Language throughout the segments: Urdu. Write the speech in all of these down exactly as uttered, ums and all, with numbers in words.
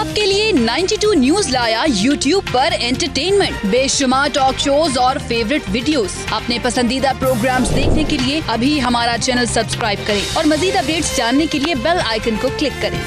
आपके लिए नाइन्टी टू न्यूज़ लाया यूट्यूब पर एंटरटेनमेंट, बेशुमार टॉक शोज और फेवरेट वीडियोस। अपने पसंदीदा प्रोग्राम्स देखने के लिए अभी हमारा चैनल सब्सक्राइब करें और मजीद अपडेट्स जानने के लिए बेल आइकन को क्लिक करें।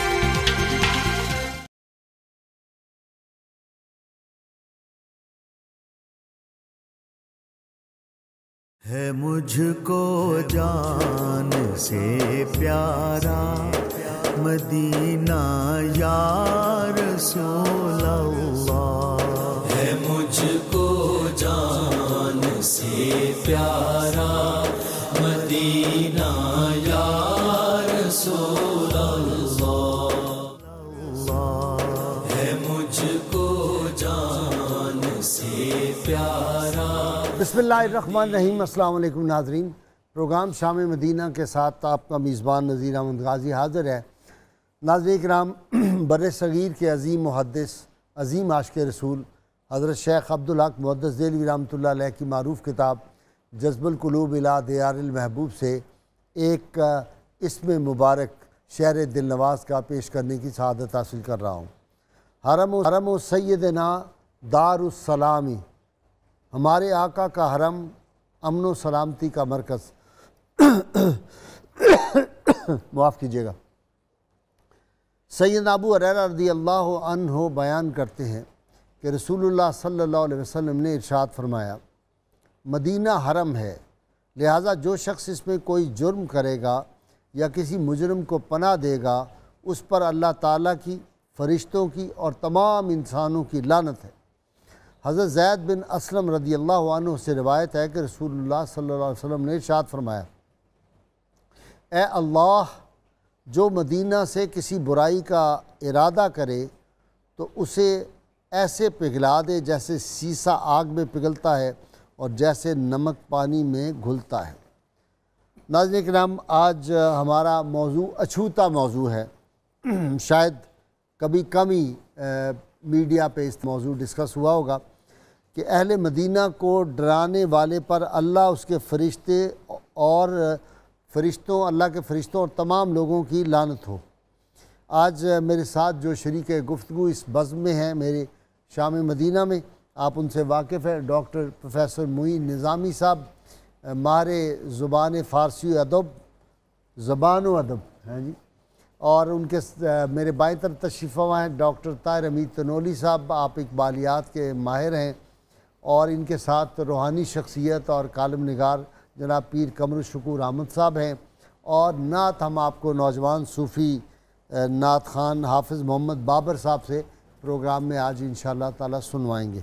है मुझको जान से प्यारा मदीना या रसूल अल्लाह, है मुझको जान से प्यारा मदीना या रसूल अल्लाह, है मुझको जान से प्यारा। बिस्मिल्लाहिर्रहमानिर्रहीम। अस्सलाम वालेकुम नाज़रीन, प्रोग्राम शाम मदीना के साथ आपका मेज़बान नज़ीर अहमद गाज़ी हाज़िर है। नाज़रीन किराम, बर सग़ीर के अज़ीम मुहद्दिस अज़ीम आशिक़ रसूल हज़रत शेख अब्दुल हक मुहद्दिस देलवी रहमतुल्लाह अलैह की मारूफ़ किताब जज़्बुल क़ुलूब इला दियारिल महबूब से एक इसम मुबारक शहर दिल नवाज़ का पेश करने की सआदत हासिल कर रहा हूँ। हरम हरम सय्यदना दारुस सलामी, हमारे आका का हरम अमन व सलामती का मरकज़। माफ़ कीजिएगा। सैयदना अबू हुरैरा रज़ियल्लाहु अन्हु बयान करते हैं कि रसूलुल्लाह सल्लल्लाहु अलैहि वसल्लम ने इरशाद फरमाया, मदीना हरम है, लिहाजा जो शख्स इसमें कोई जुर्म करेगा या किसी मुजरिम को पनाह देगा उस पर अल्लाह ताला की, फ़रिश्तों की और तमाम इंसानों की लानत है। हज़रत ज़ैद बिन असलम रज़ियल्लाहु अन्हु से रिवायत है कि रसूलुल्लाह सल्लल्लाहु अलैहि वसल्लम ने इरशाद फरमाया, ए अल्लाह, जो मदीना से किसी बुराई का इरादा करे तो उसे ऐसे पिघला दे जैसे सीसा आग में पिघलता है और जैसे नमक पानी में घुलता है। नाज़रीन किराम, आज हमारा मौजू अछूता मौजू है। शायद कभी कम ही मीडिया पे इस मौजू डिस्कस हुआ होगा कि अहले मदीना को डराने वाले पर अल्लाह, उसके फ़रिश्ते और फ़रिश्तों अल्लाह के फ़रिश्तों और तमाम लोगों की लानत हो। आज मेरे साथ जो शरीक गुफ्तगू इस बज़्म में हैं मेरे शाम मदीना में, आप उनसे वाकिफ़ है, डॉक्टर प्रोफेसर मुईन निज़ामी साहब, मारे ज़ुबान फ़ारसी अदब ज़बान व अदब हैं जी, और उनके मेरे बाएं तरफ तशरीफ़ फरमा हैं डॉक्टर ताहिर हमीद तनोली साहब, आप इकबालियात के माहिर हैं, और इनके साथ रूहानी शख्सियत और कालम निगार जनाब पीर कमर शुकूर अहमद साहब हैं, और नात हम आपको नौजवान सूफ़ी नात खान हाफिज़ मोहम्मद बाबर साहब से प्रोग्राम में आज इंशाअल्लाह ताला सुनवाएंगे।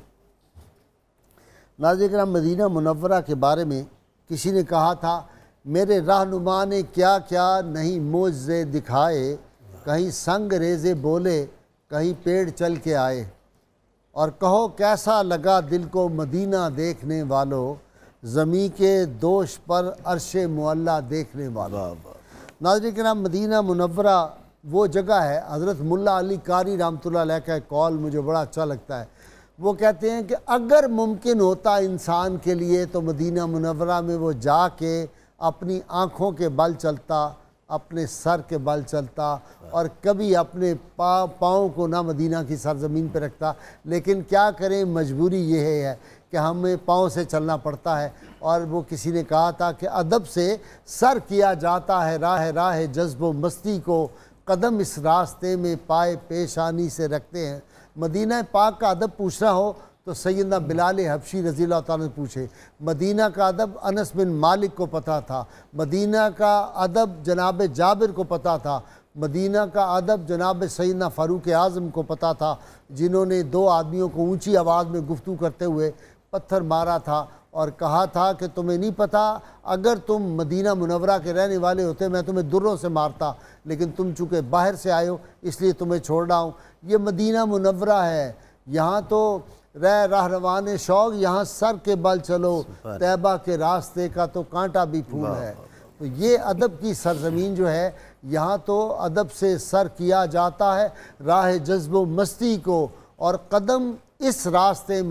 नाज़रीन किराम, मदीना मुनव्वरा के बारे में किसी ने कहा था, मेरे रहनुमा ने क्या क्या नहीं मोज़े दिखाए, कहीं संग रेज़े बोले, कहीं पेड़ चल के आए, और कहो कैसा लगा दिल को मदीना देखने वालों, ज़मी के दोष पर अर्शे मुअल्ला देखने वालों। नाज़रीन के नाम, मदीना मुनव्वरा वो जगह है। हज़रत मुल्ला अली कारी रहमतुल्लाह अलैह का एक कॉल मुझे बड़ा अच्छा लगता है। वो कहते हैं कि अगर मुमकिन होता इंसान के लिए तो मदीना मुनव्वरा में वो जाके अपनी आँखों के बल चलता, अपने सर के बल चलता, और कभी अपने पा पाँव को ना मदीना की सरजमीन पर रखता। लेकिन क्या करें, मजबूरी ये है कि हमें पाँव से चलना पड़ता है। और वो किसी ने कहा था कि अदब से सर किया जाता है राह राह जज्ब मस्ती को, कदम इस रास्ते में पाए पेशानी से रखते हैं। मदीना पाक का अदब पूछना हो तो सैयदना बिलाल हबशी रज़ी अल्लाह ताला ने पूछे। मदीना का अदब अनस बिन मालिक को पता था। मदीना का अदब जनाब जाबिर को पता था। मदीना का अदब जनाब सैयदना फ़ारूक आज़म को पता था, जिन्होंने दो आदमियों को ऊंची आवाज़ में गुफ्तगू करते हुए पत्थर मारा था और कहा था कि तुम्हें नहीं पता, अगर तुम मदीना मुनव्वरा के रहने वाले होते मैं तुम्हें दुर्रों से मारता, लेकिन तुम चूँकि बाहर से आए हो इसलिए तुम्हें छोड़ रहा हूँ। ये मदीना मुनव्वरा है, यहाँ तो रह रहरवान शौक, यहाँ सर के बल चलो, तैबा के रास्ते का तो कांटा भी फूल है। तो ये अदब की सरजमीन जो है, यहाँ तो अदब से सर किया जाता है राह जज्ब मस्ती को, और कदम इस रास्ते में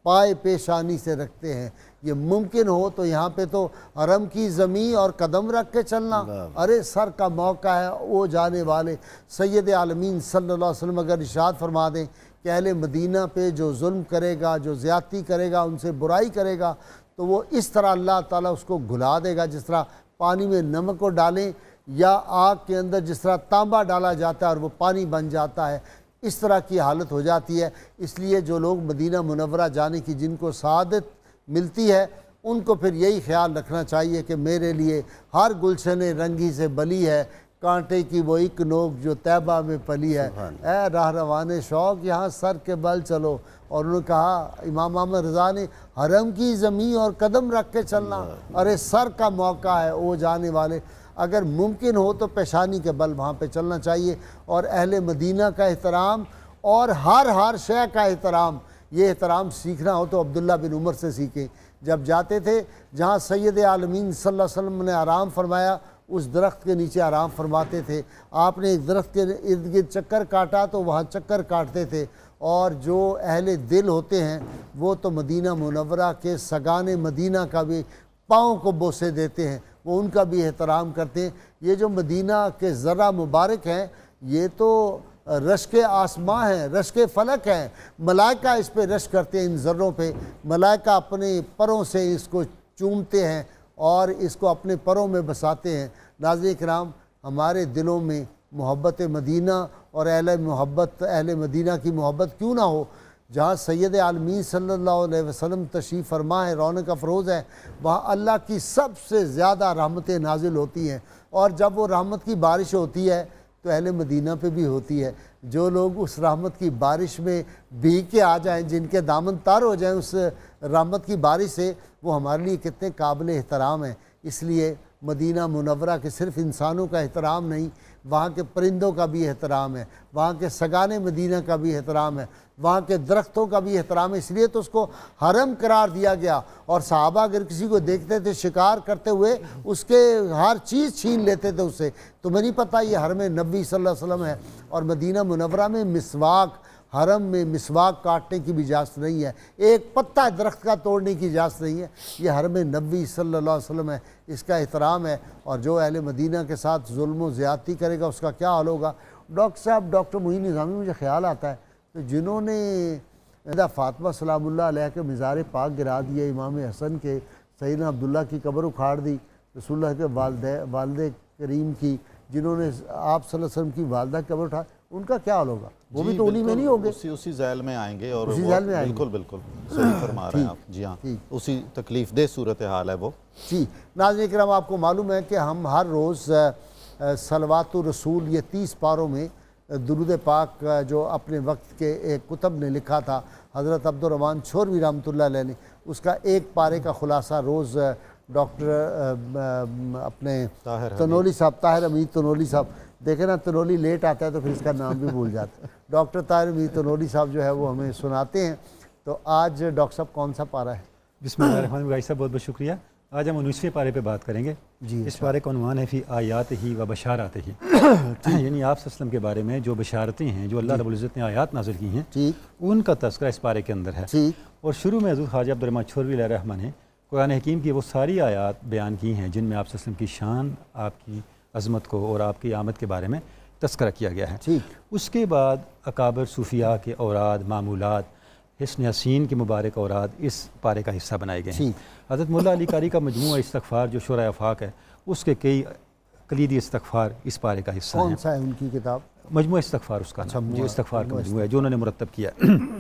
پائے پیشانی سے رکھتے ہیں۔ یہ ممکن ہو تو یہاں پہ تو حرم کی زمین اور قدم رکھ کے چلنا، ارے سر کا موقع ہے او جانے والے۔ سید عالمین صلی اللہ علیہ وسلم اگر ارشاد فرما دیں کہ اہل مدینہ پہ جو ظلم کرے گا، جو زیادتی کرے گا، ان سے برائی کرے گا، تو وہ اس طرح اللہ تعالیٰ اس کو گھلا دے گا جس طرح پانی میں نمک کو ڈالیں یا آگ کے اندر جس طرح تانبا ڈالا جاتا ہے اور وہ پانی بن جاتا ہے، اس طرح کی حالت ہو جاتی ہے۔ اس لیے جو لوگ مدینہ منورہ جانے کی جن کو سعادت ملتی ہے، ان کو پھر یہی خیال رکھنا چاہیے کہ میرے لیے ہر گلشن رنگی سے بلی ہے، کانٹے کی وہ ایک نوک جو طیبہ میں پلی ہے۔ اے راہ روان شوق یہاں سر کے بل چلو۔ اور انہوں نے کہا امام احمد رضا نے حرم کی زمین اور قدم رکھ کے چلنا، ارے سر کا موقع ہے او جانے والے۔ اگر ممکن ہو تو پیشانی کے بل وہاں پہ چلنا چاہیے، اور اہل مدینہ کا احترام اور ہر ہر شے کا احترام، یہ احترام سیکھنا ہو تو عبداللہ بن عمر سے سیکھیں۔ جب جاتے تھے جہاں سید عالمین صلی اللہ علیہ وسلم نے آرام فرمایا، اس درخت کے نیچے آرام فرماتے تھے۔ آپ نے ایک درخت کے ارد گرد چکر کاٹا تو وہاں چکر کاٹتے تھے۔ اور جو اہل دل ہوتے ہیں وہ تو مدینہ منورہ کے سگان مدینہ کا بھی پاؤں کو بوسے دیتے ہیں، وہ ان کا بھی احترام کرتے ہیں۔ یہ جو مدینہ کے ذرہ مبارک ہیں یہ تو رشک آسماں ہیں، رشک فلک ہیں، ملائکہ اس پہ رشک کرتے ہیں، ان ذروں پہ ملائکہ اپنے پروں سے اس کو چومتے ہیں اور اس کو اپنے پروں میں بساتے ہیں۔ ناظرین کرام، ہمارے دلوں میں محبت مدینہ اور اہل محبت اہل مدینہ کی محبت کیوں نہ ہو؟ جہاں سید عالمین صلی اللہ علیہ وسلم تشریف فرما ہے، رونق افروز ہے، وہاں اللہ کی سب سے زیادہ رحمتیں نازل ہوتی ہیں، اور جب وہ رحمت کی بارش ہوتی ہے تو اہل مدینہ پہ بھی ہوتی ہے۔ جو لوگ اس رحمت کی بارش میں بھیگ کے آ جائیں، جن کے دامن تر ہو جائیں اس رحمت کی بارش سے، وہ ہمارے لیے کتنے قابل احترام ہیں۔ اس لیے مدینہ منورہ کے صرف انسانوں کا احترام نہیں، وہاں کے پرندوں کا بھی احترام ہے، وہاں کے سگان مدینہ کا بھی احترام ہے، وہاں کے درختوں کا بھی احترام ہے۔ اس لیے تو اس کو حرم قرار دیا گیا، اور صحابہ اگر کسی کو دیکھتے تھے شکار کرتے ہوئے اس کے ہر چیز چھین لیتے تھے اس سے۔ تمہیں نہیں پتہ یہ حرم نبی صلی اللہ علیہ وسلم ہے؟ اور مدینہ منورہ میں مسواک، حرم میں مسواک کاٹنے کی بھی اجازت نہیں ہے، ایک پتا درخت کا توڑنے کی اجازت نہیں ہے، یہ حرم نبی صلی اللہ علیہ وسلم ہے، اس کا احترام ہے۔ اور جو اہل مدینہ کے ساتھ ظلم و زیادتی کرے گا اس کا کیا حال ہوگا؟ ڈاکٹر صاحب، ڈاکٹر معین نظامی، مجھے خیال آتا ہے کہ جنہوں نے فاطمہ سلام اللہ علیہ کے مزار پاک گرا دیے، امام حسن کے، سیدنا عبداللہ کی قبر اکھاڑ دی، رسول اللہ کے والدہ والد کریم کی، جنہوں نے آپ صلی اللہ علیہ وسلم کی والدہ کی قبر اٹھا، ان کا کیا حال ہوگا؟ وہ بھی تو انہی میں نہیں ہوں گے، اسی اسی ذیل میں آئیں گے، اور اسی ذیل میں آئیں گے۔ بالکل بالکل صحیح فرما رہے ہیں آپ، جی ہاں، اسی تکلیف دہ صورتحال ہے وہ۔ جی ناظرین کرام، آپ کو معلوم ہے کہ ہم ہر روز صلوات الرسول یہ تیس پاروں میں درود پاک جو اپنے وقت کے ایک کتب نے لکھا تھا حضرت عبد الرحمن چھوروی رحمۃ اللہ علیہ نے، اس کا ایک پارے کا خلاصہ روز ڈاکٹر اپنے تنولی صاحب، طاہر امید تنولی صاحب، دیکھیں نا تنولی لیٹ آتا ہے تو پھر اس کا نام بھی بھول جاتا ہے، ڈاکٹر طاہر امید تنولی صاحب جو ہے وہ ہمیں سناتے ہیں۔ تو آج ڈاکٹر صاحب کون سا پارہ ہے؟ بسم اللہ الرحمن الرحیم صاحب، بہت بہت شکریہ۔ آج ہم انیسویں پارے پہ بات کریں گے۔ جی، اس پارے کا عنوان ہے فی آیات ہی و بشارات ہی، یعنی آپ صلی اللہ علیہ وسلم کے بارے میں جو بشارتیں ہیں جو اللہ رب العزت نے آیات نازل کی ہیں، ان کا تذکرہ اس پارے کے اندر ہے۔ اور شروع میں حضرت خواجہ عبد الرحمن چھوروی علیہ الرحمہ نے قرآن حکیم کی وہ ساری آیات بیان کی ہیں جن میں آپ صلی اللہ علیہ وسلم کی شان، آپ کی عظمت کو اور آپ کی آمد کے بارے میں تذکرہ کیا گیا ہے۔ اس کے بعد اکابر صوفیاء کے اوراد، معمولات، حسن حسین کے مبارک اوراد اس پارے کا حصہ بنائے گئے ہیں۔ حضرت مولا علی قاری کا مجموعہ استغفار جو شورۂ آفاق ہے، اس کے کئی کلیدی استغفار اس پارے کا حصہ ہیں۔ کون سا ہے ان کی کتاب؟ مجموعہ استغفار اس کا نام، جو استغفار کا مجموعہ ہے جو انہوں نے مرتب کیا۔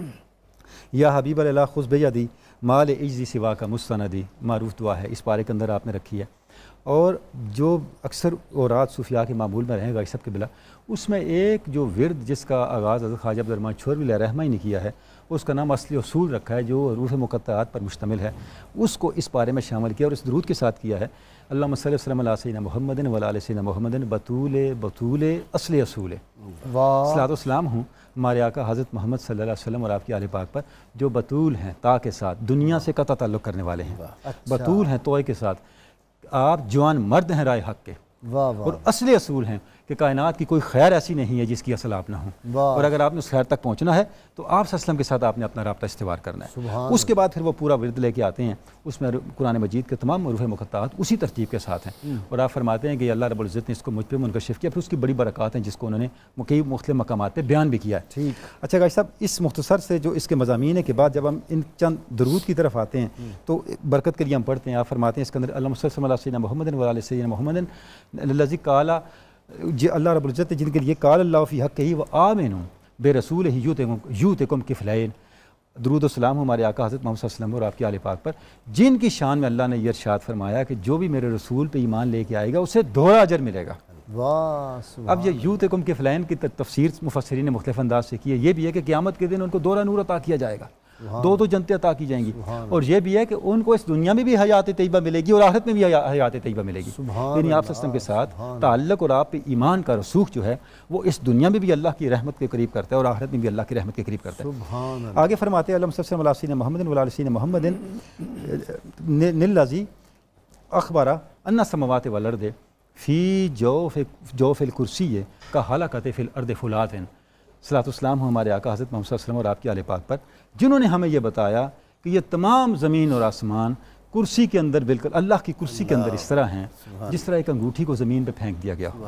یا حبیب اللہ خذ بیدی مال عجزی سوا کا مستندی، معروف دعا ہے، اس پارے کے اندر آپ نے رکھی ہے۔ اور جو اکثر اوراد صوفیاء کے معمول میں رہیں گا اس سب کے بلا، اس میں ایک جو ورد جس کا آغاز حضرت خواجہ عبد الرحمن چھوروی علیہ الرحمہ ہی نے کیا ہے، اس کا نام اصلی اصول رکھا ہے جو حروف مقطعات پر مشتمل ہے، اس کو اس پارے میں شامل کیا اور اس درود کے ساتھ کیا ہے۔ اللہم صلی وسلم علی سیدنا محمد و علی آل سیدنا محمد بطول بطول اصل اصول، صلاۃ و سلام ہوں ہمارے آقا حضرت محمد صلی اللہ علیہ وسلم اور آپ کی آل پاک پر جو بطول ہیں، تا کے ساتھ، دنیا سے قطع تعلق کرنے والے ہیں، بطول ہیں توئے کے ساتھ، آپ جوان مرد ہیں رائے حق کے، اور اصل اصول ہیں کہ کائنات کی کوئی خیر ایسی نہیں ہے جس کی اصل آپ نہ ہوں، اور اگر آپ نے اس خیر تک پہنچنا ہے تو آپ صلی اللہ علیہ وسلم کے ساتھ آپ نے اپنا رابطہ استوار کرنا ہے۔ اس کے بعد پھر وہ پورا ورد لے کے آتے ہیں، اس میں قرآن مجید کے تمام حروف مقطعات اسی ترتیب کے ساتھ ہیں، اور آپ فرماتے ہیں کہ اللہ رب العزت نے اس کو مجھ پہ منکشف کیا، پھر اس کی بڑی برکات ہیں جس کو انہوں نے کئی مختلف مقامات پہ بیان بھی کیا ہے۔ اچھا غازی صاحب، اس مختصر سے جو اس کے مضامین کے بعد جب ہم ان چند درود کی طرف آتے ہیں تو برکت کے لیے ہم پڑھتے ہیں۔ آپ فرماتے ہیں اس کے اندر اللہم صلی اللہ علیہ سیدنا محمد و علی سیدنا محمد الذی قال، جی اللہ رب العزت جن کے لیے قال اللہ فی حق ہی و آمنوا بے رسول ہی یؤتکم کفلین، درود و سلام ہمارے آقا حضرت محمد صلی اللہ علیہ وسلم اور آپ کے آل پاک پر، جن کی شان میں اللہ نے یہ ارشاد فرمایا کہ جو بھی میرے رسول پہ ایمان لے کے آئے گا اسے دوہرا اجر ملے گا۔ اب یہ یؤتکم کفلین کی تفسیر مفسرین نے مختلف انداز سے کی ہے، یہ بھی ہے کہ قیامت کے دن ان کو دوہرا نور عطا کیا جائے گا، دو دو جنتیں عطا کی جائیں گی، اور یہ بھی ہے کہ ان کو اس دنیا میں بھی حیات طیبہ ملے گی اور آخرت میں بھی حیات طیبہ ملے گی، یعنی آپ وسلم کے ساتھ تعلق اور آپ پہ ایمان کا رسوخ جو ہے وہ اس دنیا میں بھی اللہ کی رحمت کے قریب کرتا ہے اور آخرت میں بھی اللہ کی رحمت کے قریب کرتا ہے۔ آگے فرماتے ہیں اللہم صلی اللہ علیہ وسلم محمد و علی سیدنا محمد الذی اخبر ان السماوات والارض فی جوف جوف الکرسی کا حلقۃ فی الارض فلات، صلاۃ والسلام ہو ہمارے آقا حضرت محمد صلی اللہ علیہ وسلم اور آپ کے آل پاک پر، جنہوں نے ہمیں یہ بتایا کہ یہ تمام زمین اور آسمان کرسی کے اندر بالکل اللہ کی کرسی کے اندر اس طرح ہیں جس طرح ایک انگوٹھی کو زمین پہ پھینک دیا گیا،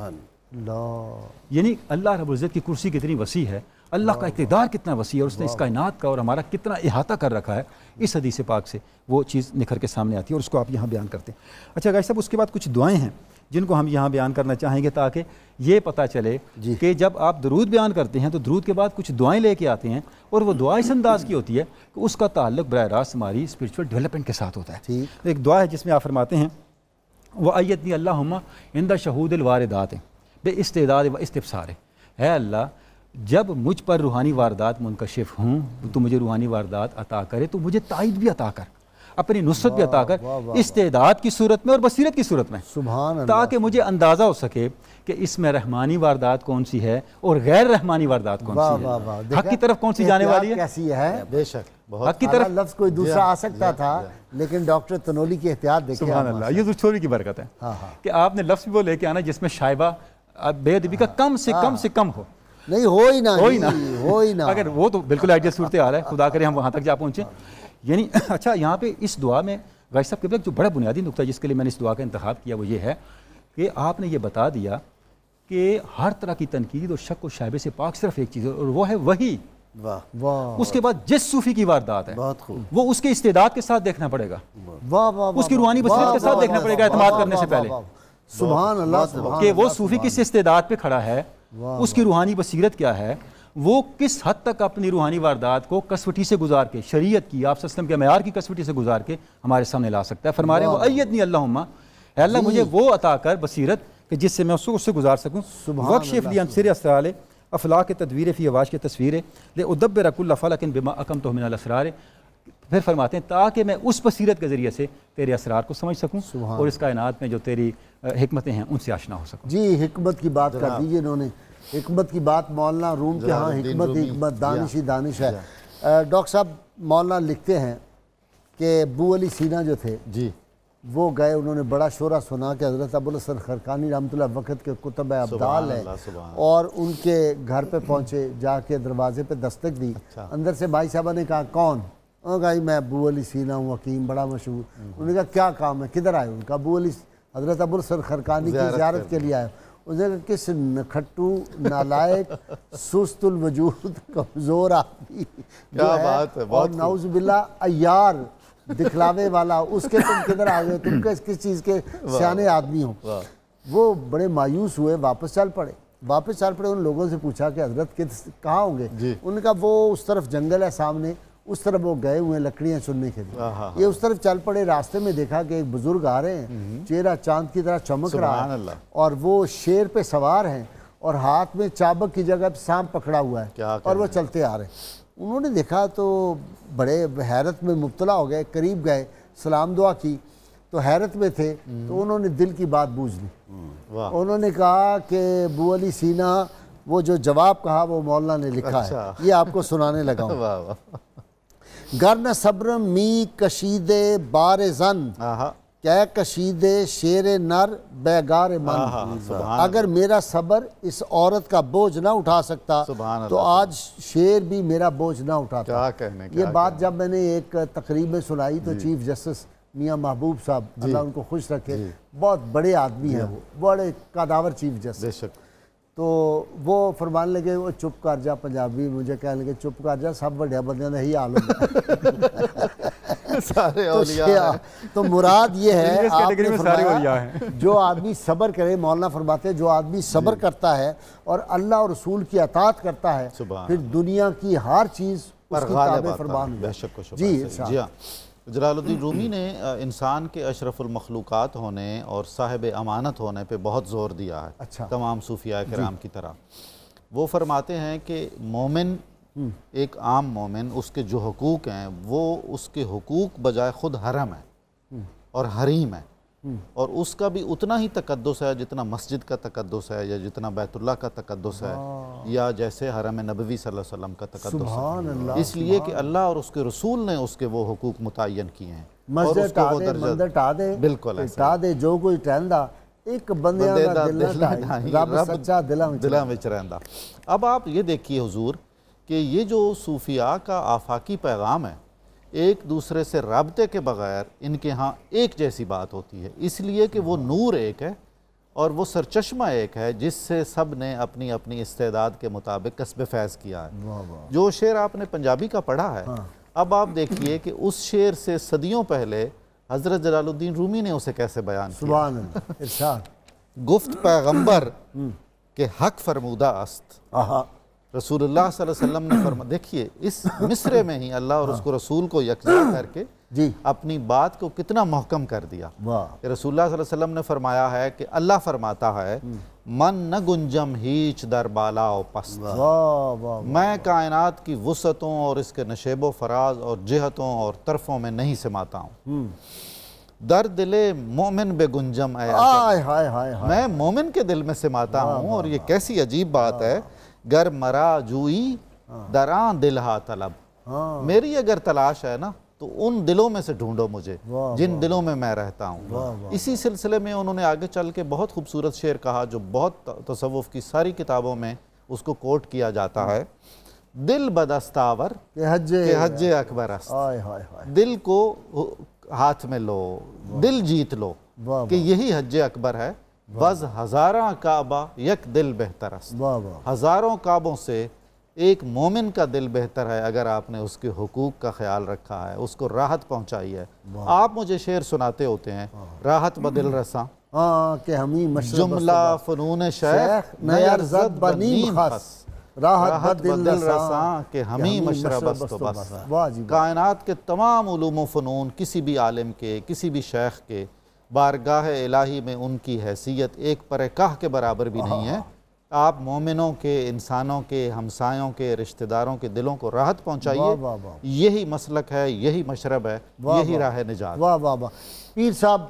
یعنی اللہ رب العزت کی کرسی کتنی وسیع ہے، اللہ کا اقتدار کتنا وسیع ہے، اور اس نے اس کائنات کا اور ہمارا کتنا احاطہ کر رکھا ہے، اس حدیث پاک سے وہ چیز نکھر کے سامنے آتی ہے اور اس کو آپ یہاں بیان کرتے ہیں۔ اچھا غازی صاحب، اس کے بعد کچھ دعائیں ہیں جن کو ہم یہاں بیان کرنا چاہیں گے تاکہ یہ پتہ چلے جی کہ جب آپ درود بیان کرتے ہیں تو درود کے بعد کچھ دعائیں لے کے آتے ہیں، اور وہ دعا اس انداز کی ہوتی ہے کہ اس کا تعلق براہ راست ہماری اسپرچول ڈیولپمنٹ کے ساتھ ہوتا ہے۔ ایک دعا ہے جس میں آپ فرماتے ہیں وَأَيَّدْنِي اللَّهُمَّ عِنْدَ شَهُودِ الْوَارِدَاتِ بِاِسْتِعْدَادِ وَاِسْتِبْصَارِ، اے اللہ جب مجھ پر روحانی واردات منکشف ہوں تو مجھے روحانی واردات عطا کرے، تو مجھے تائید بھی عطا کر، اپنی نصرت بھی عطا کر، استعداد کی صورت میں اور بصیرت کی صورت میں، تاکہ مجھے اندازہ ہو سکے کہ اس میں رحمانی واردات کون سی ہے اور غیر رحمانی واردات کون سی ہے، حق کی طرف کون سی جانے والی ہے، کیسی ہے، بے شک حق کی طرف لفظ کوئی دوسرا آ سکتا تھا لیکن ڈاکٹر تنولی کی احتیاط دیکھیں، سبحان اللہ، یہ چھوڑی کی برکت ہے کہ آپ نے لفظ وہ لے کے آنا جس میں شائبہ بے ادبی کا کم سے کم سے کم ہو، نہیں ہو ہی نہ ہو ہی نہ، اگر وہ تو بالکل آئیڈیا صورتحال ہے، خدا کرے ہم وہاں تک جا پہنچیں۔ یعنی اچھا یہاں پہ اس دعا میں غازی صاحب کے جو بڑا بنیادی نقطہ جس کے لیے میں نے اس دعا کا انتخاب کیا وہ یہ ہے کہ آپ نے یہ بتا دیا کہ ہر طرح کی تنقید اور شک و شائبے سے پاک صرف ایک چیز ہے اور وہ ہے وہی، اس کے بعد جس صوفی کی واردات ہے وہ اس کے استعداد کے ساتھ دیکھنا پڑے گا، اس کی روحانی بصیرت کے ساتھ دیکھنا پڑے گا اعتماد کرنے سے پہلے، سبحان اللہ، کہ وہ صوفی کس استعداد پہ کھڑا ہے، اس کی روحانی بصیرت کیا ہے، وہ کس حد تک اپنی روحانی واردات کو کسوٹی سے گزار کے، شریعت کی، آپ صلی اللہ علیہ وسلم کے معیار کی کسوٹی سے گزار کے ہمارے سامنے لا سکتا ہے۔ فرما رہے ہیں وَأَيَّدْنِي اللَّهُمَّ، اے اللہ مجھے وہ عطا کر بصیرت کہ جس سے میں اس سے گزار سکوں، وَاكْشِفْ لِي عَنْ سِرِّ أَسْرَارِ افلاق تدویر فی آواز کے تصویریں لِأُدَبِّرَ كُلَّ فَلَكٍ بِمَا أَقَمْتُ مِنَ الْأَسْرَارِ، پھر فرماتے ہیں تاکہ میں اس بصیرت کے ذریعے سے تیرے اسرار کو سمجھ سکوں اور اس کائنات میں جو تیری حکمتیں ہیں ان سے آشنا ہو سکوں۔ جی حکمت کی بات کر دیجیے انہوں نے، حکمت کی بات مولانا روم کے ہاں حکمت حکمت دانش ہی دانش ہے۔ ڈاکٹر صاحب مولانا لکھتے ہیں کہ ابو علی سینا جو تھے جی وہ گئے، انہوں نے بڑا شورا سنا کہ حضرت ابو الحسن خرقانی رحمۃ اللہ وقت کے کتب ابدال ہے، اور ان کے گھر پہ پہنچے، جا کے دروازے پہ دستک دی، اندر سے بھائی صاحبہ نے کہا کون؟ انہوں نے کہا میں ابو علی سینا ہوں، حکیم بڑا مشہور۔ انہوں نے کہا کیا کام ہے، کدھر آئے؟ ان کا ابو علی حضرت ابو الحسن خرقانی کی زیارت کے لیے آئے۔ انہوں نے کہا کس نکھٹو نالائق سست الوجود کمزور آدمی جو ہے اور نعوذ باللہ عیار دکھلاوے والا، اس کے تم کدھر آ گئے، تم کس کس چیز کے سیانے آدمی ہو؟ وہ بڑے مایوس ہوئے، واپس چل پڑے واپس چل پڑے ان لوگوں سے پوچھا کہ حضرت کہاں ہوں گے؟ انہوں نے کہا وہ اس طرف جنگل ہے سامنے، اس طرف وہ گئے ہوئے لکڑیاں چننے کے لیے، یہ اس طرف چل پڑے، راستے میں دیکھا کہ ایک بزرگ آ رہے ہیں، چہرہ چاند کی طرح چمک رہا ہے اور وہ شیر پہ سوار ہیں اور ہاتھ میں چابک کی جگہ سانپ پکڑا ہوا ہے اور وہ چلتے آ رہے ہیں۔ انہوں نے دیکھا تو بڑے حیرت میں مبتلا ہو گئے، قریب گئے، سلام دعا کی تو حیرت میں تھے، تو انہوں نے دل کی بات بوجھ لی۔ انہوں نے کہا کہ ابو علی سینا وہ جو جواب کہا وہ مولانا نے لکھا ہے، یہ آپ کو سنانے لگا ہوں۔ گر نہ صبرم می کشید بار زن کہ کشیدے شیر نر بیگار من، اگر میرا صبر اس عورت کا بوجھ نہ اٹھا سکتا تو آج شیر بھی میرا بوجھ نہ اٹھاتا۔ یہ بات جب میں نے ایک تقریب میں سنائی تو چیف جسٹس میاں محبوب صاحب، اللہ ان کو خوش رکھے، بہت بڑے آدمی ہیں، وہ بڑے قداور چیف جسٹس، تو وہ فرمانے لگے وہ چپ کر جا، پنجابی مجھے کہنے لگے چپ کر جا، سب بڑے بندیاں نے ہی حال ہوگا سارے اولیاء۔ تو مراد یہ ہے آپ نے فرمایا جو آدمی صبر کرے، مولانا فرماتے ہیں جو آدمی صبر کرتا ہے اور اللہ اور رسول کی اطاعت کرتا ہے پھر دنیا کی ہر چیز اس کی تابع فرمان ہوگی۔ جی جی ہاں، جلال الدین رومی نے انسان کے اشرف المخلوقات ہونے اور صاحب امانت ہونے پہ بہت زور دیا ہے، تمام صوفیاء کرام کی طرح۔ وہ فرماتے ہیں کہ مومن، ایک عام مومن، اس کے جو حقوق ہیں وہ اس کے حقوق بجائے خود حرم ہے اور حریم ہے، اور اس کا بھی اتنا ہی تقدس ہے جتنا مسجد کا تقدس ہے، یا جتنا بیت اللہ کا تقدس ہے، یا جیسے حرم نبوی صلی اللہ علیہ وسلم کا تقدس ہے، اس لیے کہ اللہ اور اس کے رسول نے اس کے وہ حقوق متعین کیے ہیں۔ مسجد ٹا دے، مندر ٹا دے، بالکل ٹا دے جو کوئی ٹہندا ایک بندیاں دا دل نہ ٹھائی، رب سچا دلاں وچ رہندا۔ اب آپ یہ دیکھیے حضور کہ یہ جو صوفیاء کا آفاقی پیغام ہے، ایک دوسرے سے رابطے کے بغیر ان کے ہاں ایک جیسی بات ہوتی ہے، اس لیے کہ وہ نور ایک ہے اور وہ سرچشمہ ایک ہے جس سے سب نے اپنی اپنی استعداد کے مطابق کسب فیض کیا ہے۔ جو شعر آپ نے پنجابی کا پڑھا ہے، اب آپ دیکھیے کہ اس شعر سے صدیوں پہلے حضرت جلال الدین رومی نے اسے کیسے بیان کیا۔ سبحان اللہ، ارشاد گفت پیغمبر کہ حق فرمودہ است، رسول اللہ صلی اللہ علیہ وسلم نے فرما، دیکھیے اس مصرے میں ہی اللہ اور اس کو رسول کو یکجا کر کے جی اپنی بات کو کتنا محکم کر دیا کہ رسول اللہ صلی اللہ علیہ وسلم نے فرمایا ہے کہ اللہ فرماتا ہے من نہ گنجم ہیچ در بالا و پست، میں کائنات کی وسعتوں اور اس کے نشیب و فراز اور جہتوں اور طرفوں میں نہیں سماتا ہوں، در دل مومن بے گنجم اے اجل، میں مومن کے دل میں سماتا ہوں۔ اور یہ کیسی عجیب بات ہے، گر مرا جوئی دران دلہا طلب، میری اگر تلاش ہے نا تو ان دلوں میں سے ڈھونڈو مجھے جن دلوں میں میں رہتا ہوں۔ اسی سلسلے میں انہوں نے آگے چل کے بہت خوبصورت شعر کہا جو بہت تصوف کی ساری کتابوں میں اس کو کوٹ کیا جاتا ہے، دل بدستاور کہ حج اکبر است، دل کو ہاتھ میں لو، دل جیت لو کہ یہی حج اکبر ہے، بز ہزاراں کعبہ یک دل بہتر است، ہزاروں کعبوں سے ایک مومن کا دل بہتر ہے اگر آپ نے اس کے حقوق کا خیال رکھا ہے، اس کو راحت پہنچائی ہے۔ آپ مجھے شعر سناتے ہوتے ہیں، راحت بدل رساں کہ ہمیں جملہ فنون شیخ نیرزد بنیم خس، راحت بدل رساں کہ ہمیں مشرب است و بس۔ کائنات کے تمام علوم و فنون کسی بھی عالم کے، کسی بھی شیخ کے بارگاہ الہی میں ان کی حیثیت ایک پرکاہ کے برابر بھی نہیں ہے۔ آپ مومنوں کے، انسانوں کے، ہمسایوں کے، رشتہ داروں کے دلوں کو راحت پہنچائیے، یہی مسلک ہے، یہی مشرب ہے، یہی راہ نجات۔ واہ واہ واہ۔ پیر صاحب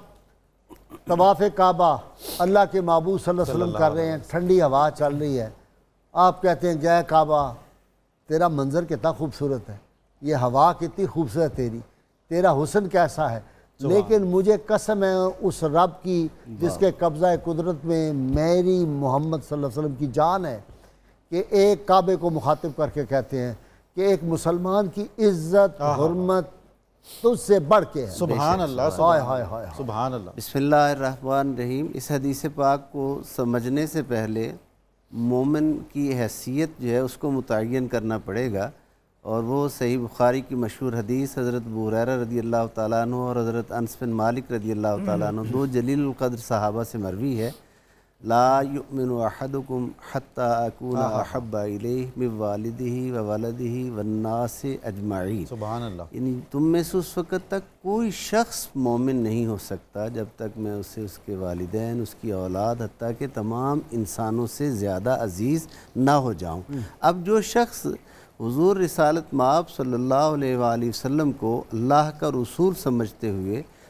طواف کعبہ اللہ کے معبود صلی اللہ علیہ وسلم کر رہے ہیں، ٹھنڈی ہوا چل رہی ہے، آپ کہتے ہیں جے کعبہ تیرا منظر کتنا خوبصورت ہے، یہ ہوا کتنی خوبصورت تیری، تیرا حسن کیسا ہے، لیکن مجھے قسم ہے اس رب کی جس کے قبضہ قدرت میں میری محمد صلی اللہ علیہ وسلم کی جان ہے، کہ ایک کعبے کو مخاطب کر کے کہتے ہیں کہ ایک مسلمان کی عزت حرمت تجھ سے بڑھ کے ہے۔ سبحان اللہ، سبحان اللہ۔ بسم اللہ الرحمن الرحیم۔ اس حدیث پاک کو سمجھنے سے پہلے مومن کی حیثیت جو ہے اس کو متعین کرنا پڑے گا، اور وہ صحیح بخاری کی مشہور حدیث حضرت ابو ہریرہ رضی اللہ تعالیٰ عنہ اور حضرت انس بن مالک رضی اللہ تعالیٰ عنہ دو جلیل القدر صحابہ سے مروی ہے، لا یؤمن احدکم حتی اکون احب الیہ من والدہ و ولدہ والناس اجمعین۔ سبحان اللہ۔ یعنی تم میں سے اس وقت تک کوئی شخص مومن نہیں ہو سکتا جب تک میں اسے اس کے والدین، اس کی اولاد، حتیٰ کہ تمام انسانوں سے زیادہ عزیز نہ ہو جاؤں۔ اب جو شخص حضور رسالت مآب صلی اللہ علیہ وآلہ وسلم کو اللہ کا رسول سمجھتے ہوئے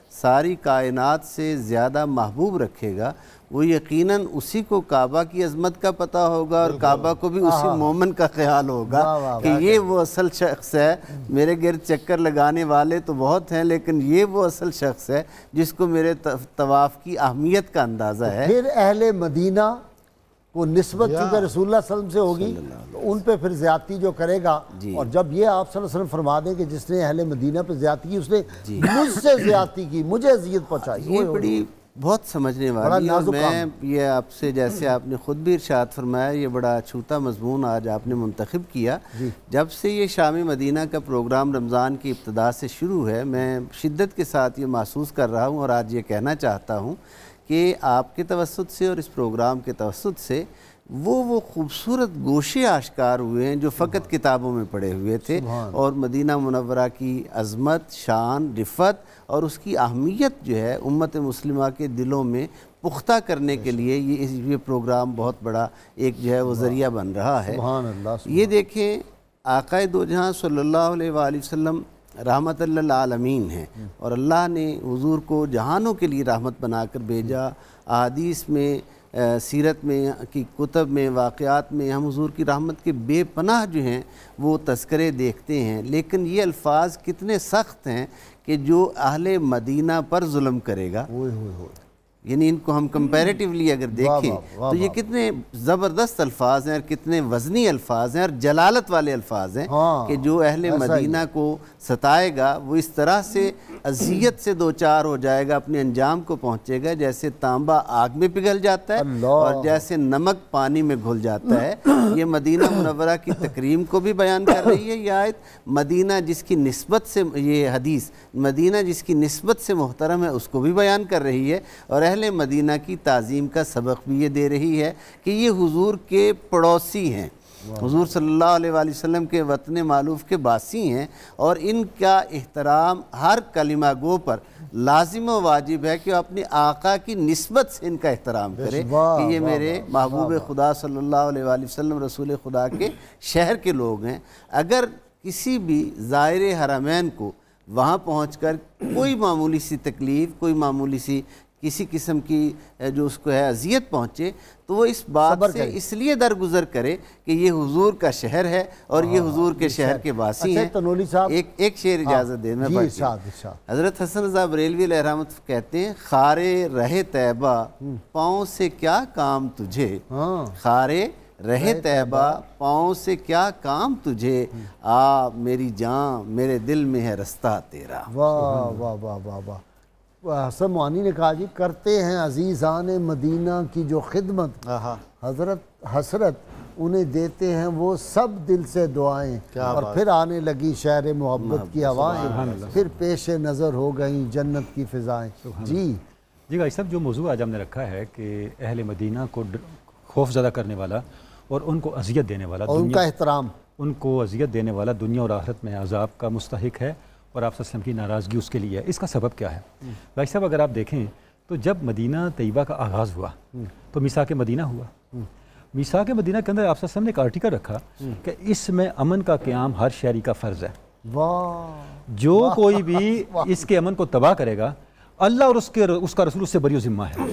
ساری کائنات سے زیادہ محبوب رکھے گا وہ یقیناً اسی کو کعبہ کی عظمت کا پتہ ہوگا اور کعبہ کو بھی اسی مومن کا خیال ہوگا کہ یہ وہ اصل شخص ہے. میرے گرد چکر لگانے والے تو بہت ہیں لیکن یہ وہ اصل شخص ہے جس کو میرے طواف کی اہمیت کا اندازہ ہے. پھر اہل مدینہ کو نسبت چونکہ رسول اللہ صلی اللہ علیہ وسلم سے ہوگی تو ان پہ پھر زیادتی جو کرے گا. اور جب یہ آپ صلی اللہ علیہ وسلم فرما دیں کہ جس نے اہل مدینہ پہ زیادتی کی اس نے مجھ سے زیادتی کی, مجھے اذیت پہنچائی. یہ بڑی بہت سمجھنے والی ہے. اور میں یہ آپ سے جیسے آپ نے خود بھی ارشاد فرمایا یہ بڑا اچھوتا مضمون آج آپ نے منتخب کیا. جب سے یہ شام مدینہ کا پروگرام رمضان کی ابتدا سے شروع ہے میں شدت کے ساتھ یہ محسوس کر رہا ہوں اور آج یہ کہنا چاہتا ہوں کہ آپ کے توسط سے اور اس پروگرام کے توسط سے وہ وہ خوبصورت گوشے آشکار ہوئے ہیں جو فقط کتابوں میں پڑے ہوئے تھے. اور مدینہ منورہ کی عظمت, شان, رفت اور اس کی اہمیت جو ہے امت مسلمہ کے دلوں میں پختہ کرنے کے لیے یہ یہ پروگرام بہت بڑا ایک جو ہے وہ ذریعہ بن رہا ہے. یہ دیکھیں آقا دو جہاں صلی اللہ علیہ وآلہ وسلم رحمت للعالمین ہیں اور اللہ نے حضور کو جہانوں کے لیے رحمت بنا کر بھیجا. احادیث میں, سیرت میں کی کتب میں, واقعات میں ہم حضور کی رحمت کے بے پناہ جو ہیں وہ تذکرے دیکھتے ہیں. لیکن یہ الفاظ کتنے سخت ہیں کہ جو اہل مدینہ پر ظلم کرے گا, یعنی ان کو ہم کمپیریٹیولی اگر دیکھیں تو یہ کتنے زبردست الفاظ ہیں اور کتنے وزنی الفاظ ہیں اور جلالت والے الفاظ ہیں کہ جو اہل مدینہ کو ستائے گا وہ اس طرح سے اذیت سے دوچار ہو جائے گا, اپنے انجام کو پہنچے گا جیسے تانبا آگ میں پگھل جاتا ہے اور جیسے نمک پانی میں گھل جاتا ہے. یہ مدینہ منورہ کی تکریم کو بھی بیان کر رہی ہے یہ آیت. مدینہ جس کی نسبت سے, یہ حدیث مدینہ جس کی نسبت سے محترم ہے اس کو بھی بیان کر رہی ہے اور اہل مدینہ کی تعظیم کا سبق بھی یہ دے رہی ہے کہ یہ حضور کے پڑوسی ہیں, حضور صلی اللہ علیہ وآلہ وسلم کے وطن معلوف کے باسی ہیں اور ان کا احترام ہر کلمہ گو پر لازم و واجب ہے کہ اپنے آقا کی نسبت سے ان کا احترام کرے کہ یہ میرے محبوب خدا صلی اللہ علیہ وآلہ وسلم رسول خدا کے شہر کے لوگ ہیں. اگر کسی بھی زائر حرمین کو وہاں پہنچ کر کوئی معمولی سی تکلیف, کوئی معمولی سی کسی قسم کی جو اس کو ہے اذیت پہنچے تو وہ اس بات سے اس لیے درگزر کرے کہ یہ حضور کا شہر ہے اور یہ حضور کے شہر کے باسی ہیں. ایک ایک شعر اجازت دیں میں پڑھتی ہوں. حضرت حسن رضا بریلوی علیہ رحمت کہتے ہیں خارے رہے طیبہ پاؤں سے کیا کام تجھے, خارے رہے طیبہ پاؤں سے کیا کام تجھے, آ میری جان میرے دل میں ہے رستہ تیرا. واہ واہ واہ واہ واہ. حسن معانی نے کہا جی کرتے ہیں عزیزان مدینہ کی جو خدمت, حضرت حسرت انہیں دیتے ہیں وہ سب دل سے دعائیں, اور پھر آنے لگی شہر محبت کی ہوائیں, پھر پیش نظر ہو گئیں جنت کی فضائیں. جی جی بھائی صاحب جو موضوع آج ہم نے رکھا ہے کہ اہل مدینہ کو خوف زدہ کرنے والا اور ان کو اذیت دینے والا, اور ان کا احترام, ان کو اذیت دینے والا دنیا اور آخرت میں عذاب کا مستحق ہے اور آپ صلی اللہ علیہ وسلم کی ناراضگی اس کے لیے ہے. اس کا سبب کیا ہے بھائی صاحب؟ اگر آپ دیکھیں تو جب مدینہ طیبہ کا آغاز ہوا تو میثاق مدینہ ہوا. میثاق مدینہ کے اندر آپ صلی اللہ علیہ وسلم نے ایک آرٹیکل رکھا کہ اس میں امن کا قیام ہر شہری کا فرض ہے. جو کوئی بھی اس کے امن کو تباہ کرے گا اللہ اور اس کے اس کا رسول اس سے بری و ذمہ ہے.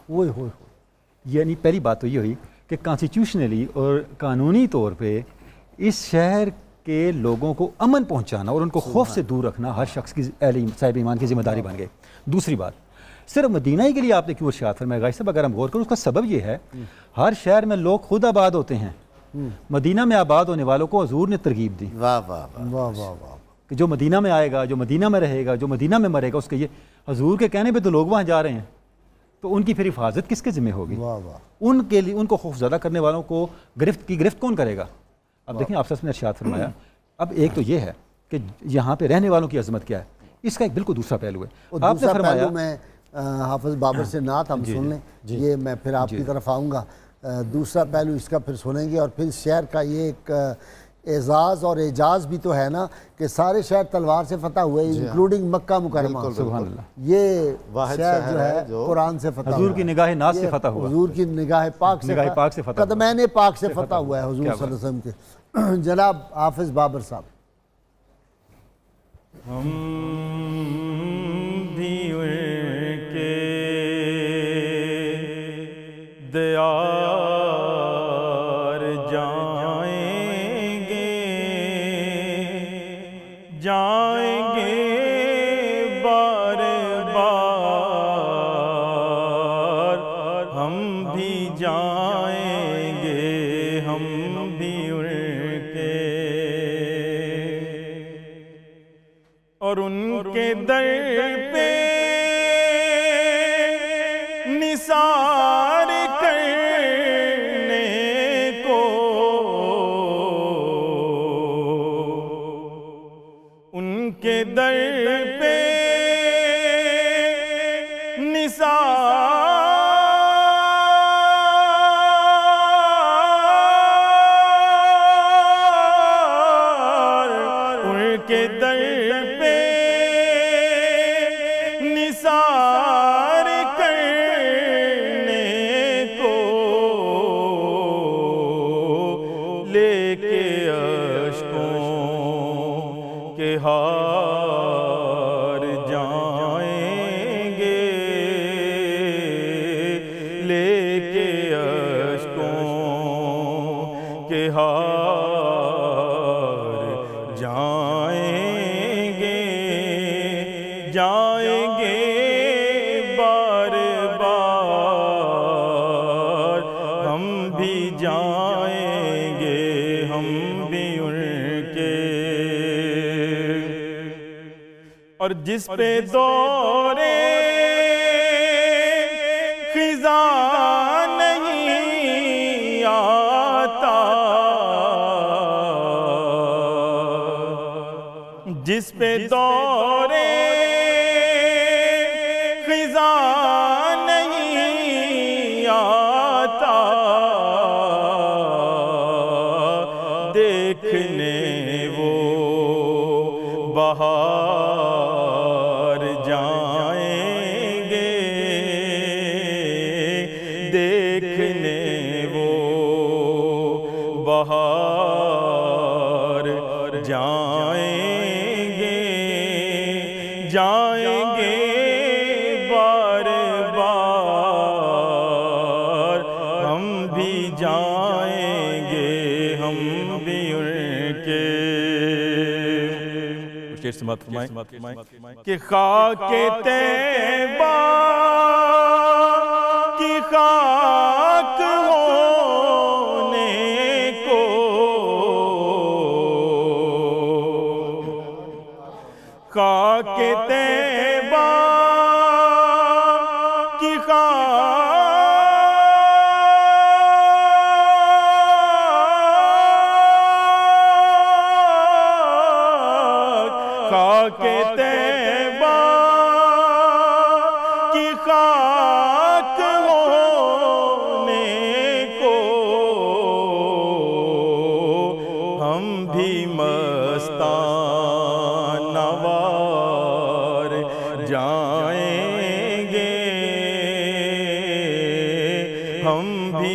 یعنی پہلی بات تو یہ ہوئی کہ کانسٹیٹیوشنلی اور قانونی طور پہ اس شہر کہ لوگوں کو امن پہنچانا اور ان کو خوف سے دور رکھنا ہر شخص کی اہل صاحب ایمان کی ذمہ داری بن گئی. دوسری بات صرف مدینہ ہی کے لیے آپ نے کیوں ارشاد فرمایا غازی صاحب؟ اگر ہم غور کریں اس کا سبب یہ ہے ہر شہر میں لوگ خود آباد ہوتے ہیں, مدینہ میں آباد ہونے والوں کو حضور نے ترغیب دی واہ واہ واہ واہ کہ جو مدینہ میں آئے گا, جو مدینہ میں رہے گا, جو مدینہ میں مرے گا, اس کے یہ حضور کے کہنے پہ تو لوگ وہاں جا رہے ہیں تو ان کی پھر حفاظت کس کے ذمہ ہوگی؟ ان کے لیے ان کو خوف زدہ کرنے والوں کو گرفت کی گرفت کون کرے گا؟ اب دیکھیں آپ سے نے ارشاد فرمایا. اب ایک تو یہ ہے کہ یہاں پہ رہنے والوں کی عظمت کیا ہے, اس کا ایک بالکل دوسرا پہلو ہے. آپ نے فرمایا میں حافظ بابر سے نعت ہم سن لیں, یہ میں پھر آپ کی طرف آؤں گا. دوسرا پہلو اس کا پھر سنیں گے اور پھر شہر کا یہ ایک اعزاز اور اعجاز بھی تو ہے نا کہ سارے شہر تلوار سے فتح ہوئے انکلوڈنگ مکہ مکرمہ. سبحان اللہ. یہ شہر جو ہے قرآن سے فتح, حضور کی نگاہ ناز سے فتح ہوا, حضور کی نگاہ پاک سے فتح, قدمین پاک سے فتح ہوا ہے حضور صلی اللہ علیہ وسلم کے. جناب حافظ بابر صاحب. ہم بھی دیار جائیں گے جائیں گے بار بار ہم بھی جائیں گے ہم بھی ان کے اور ان کے در پہ نثار کرنے کو ان کے در پہ نثار ان کے در پہ نثار کے ہار جائیں گے لے کے اشکوں کے ہار جائیں گے جائیں گے بار بار ہم بھی جائیں گے ہم بھی ان کے اور جس پہ دورے خزاں نہیں آتا جس پہ دورے خزاں نہیں آتا دیکھنے وہ بہار جائیں گے دیکھنے وہ بہار جائیں گے جائیں گے بار بار ہم بھی جائیں گے ہم بھی ان کے سمات فرمائیں کہ خاک طیبہ کی خاک ہونے کو خاک طیبہ کی خاک طیبہ کی خاک ہونے کو ہم بھی مستان نوار جائیں گے ہم بھی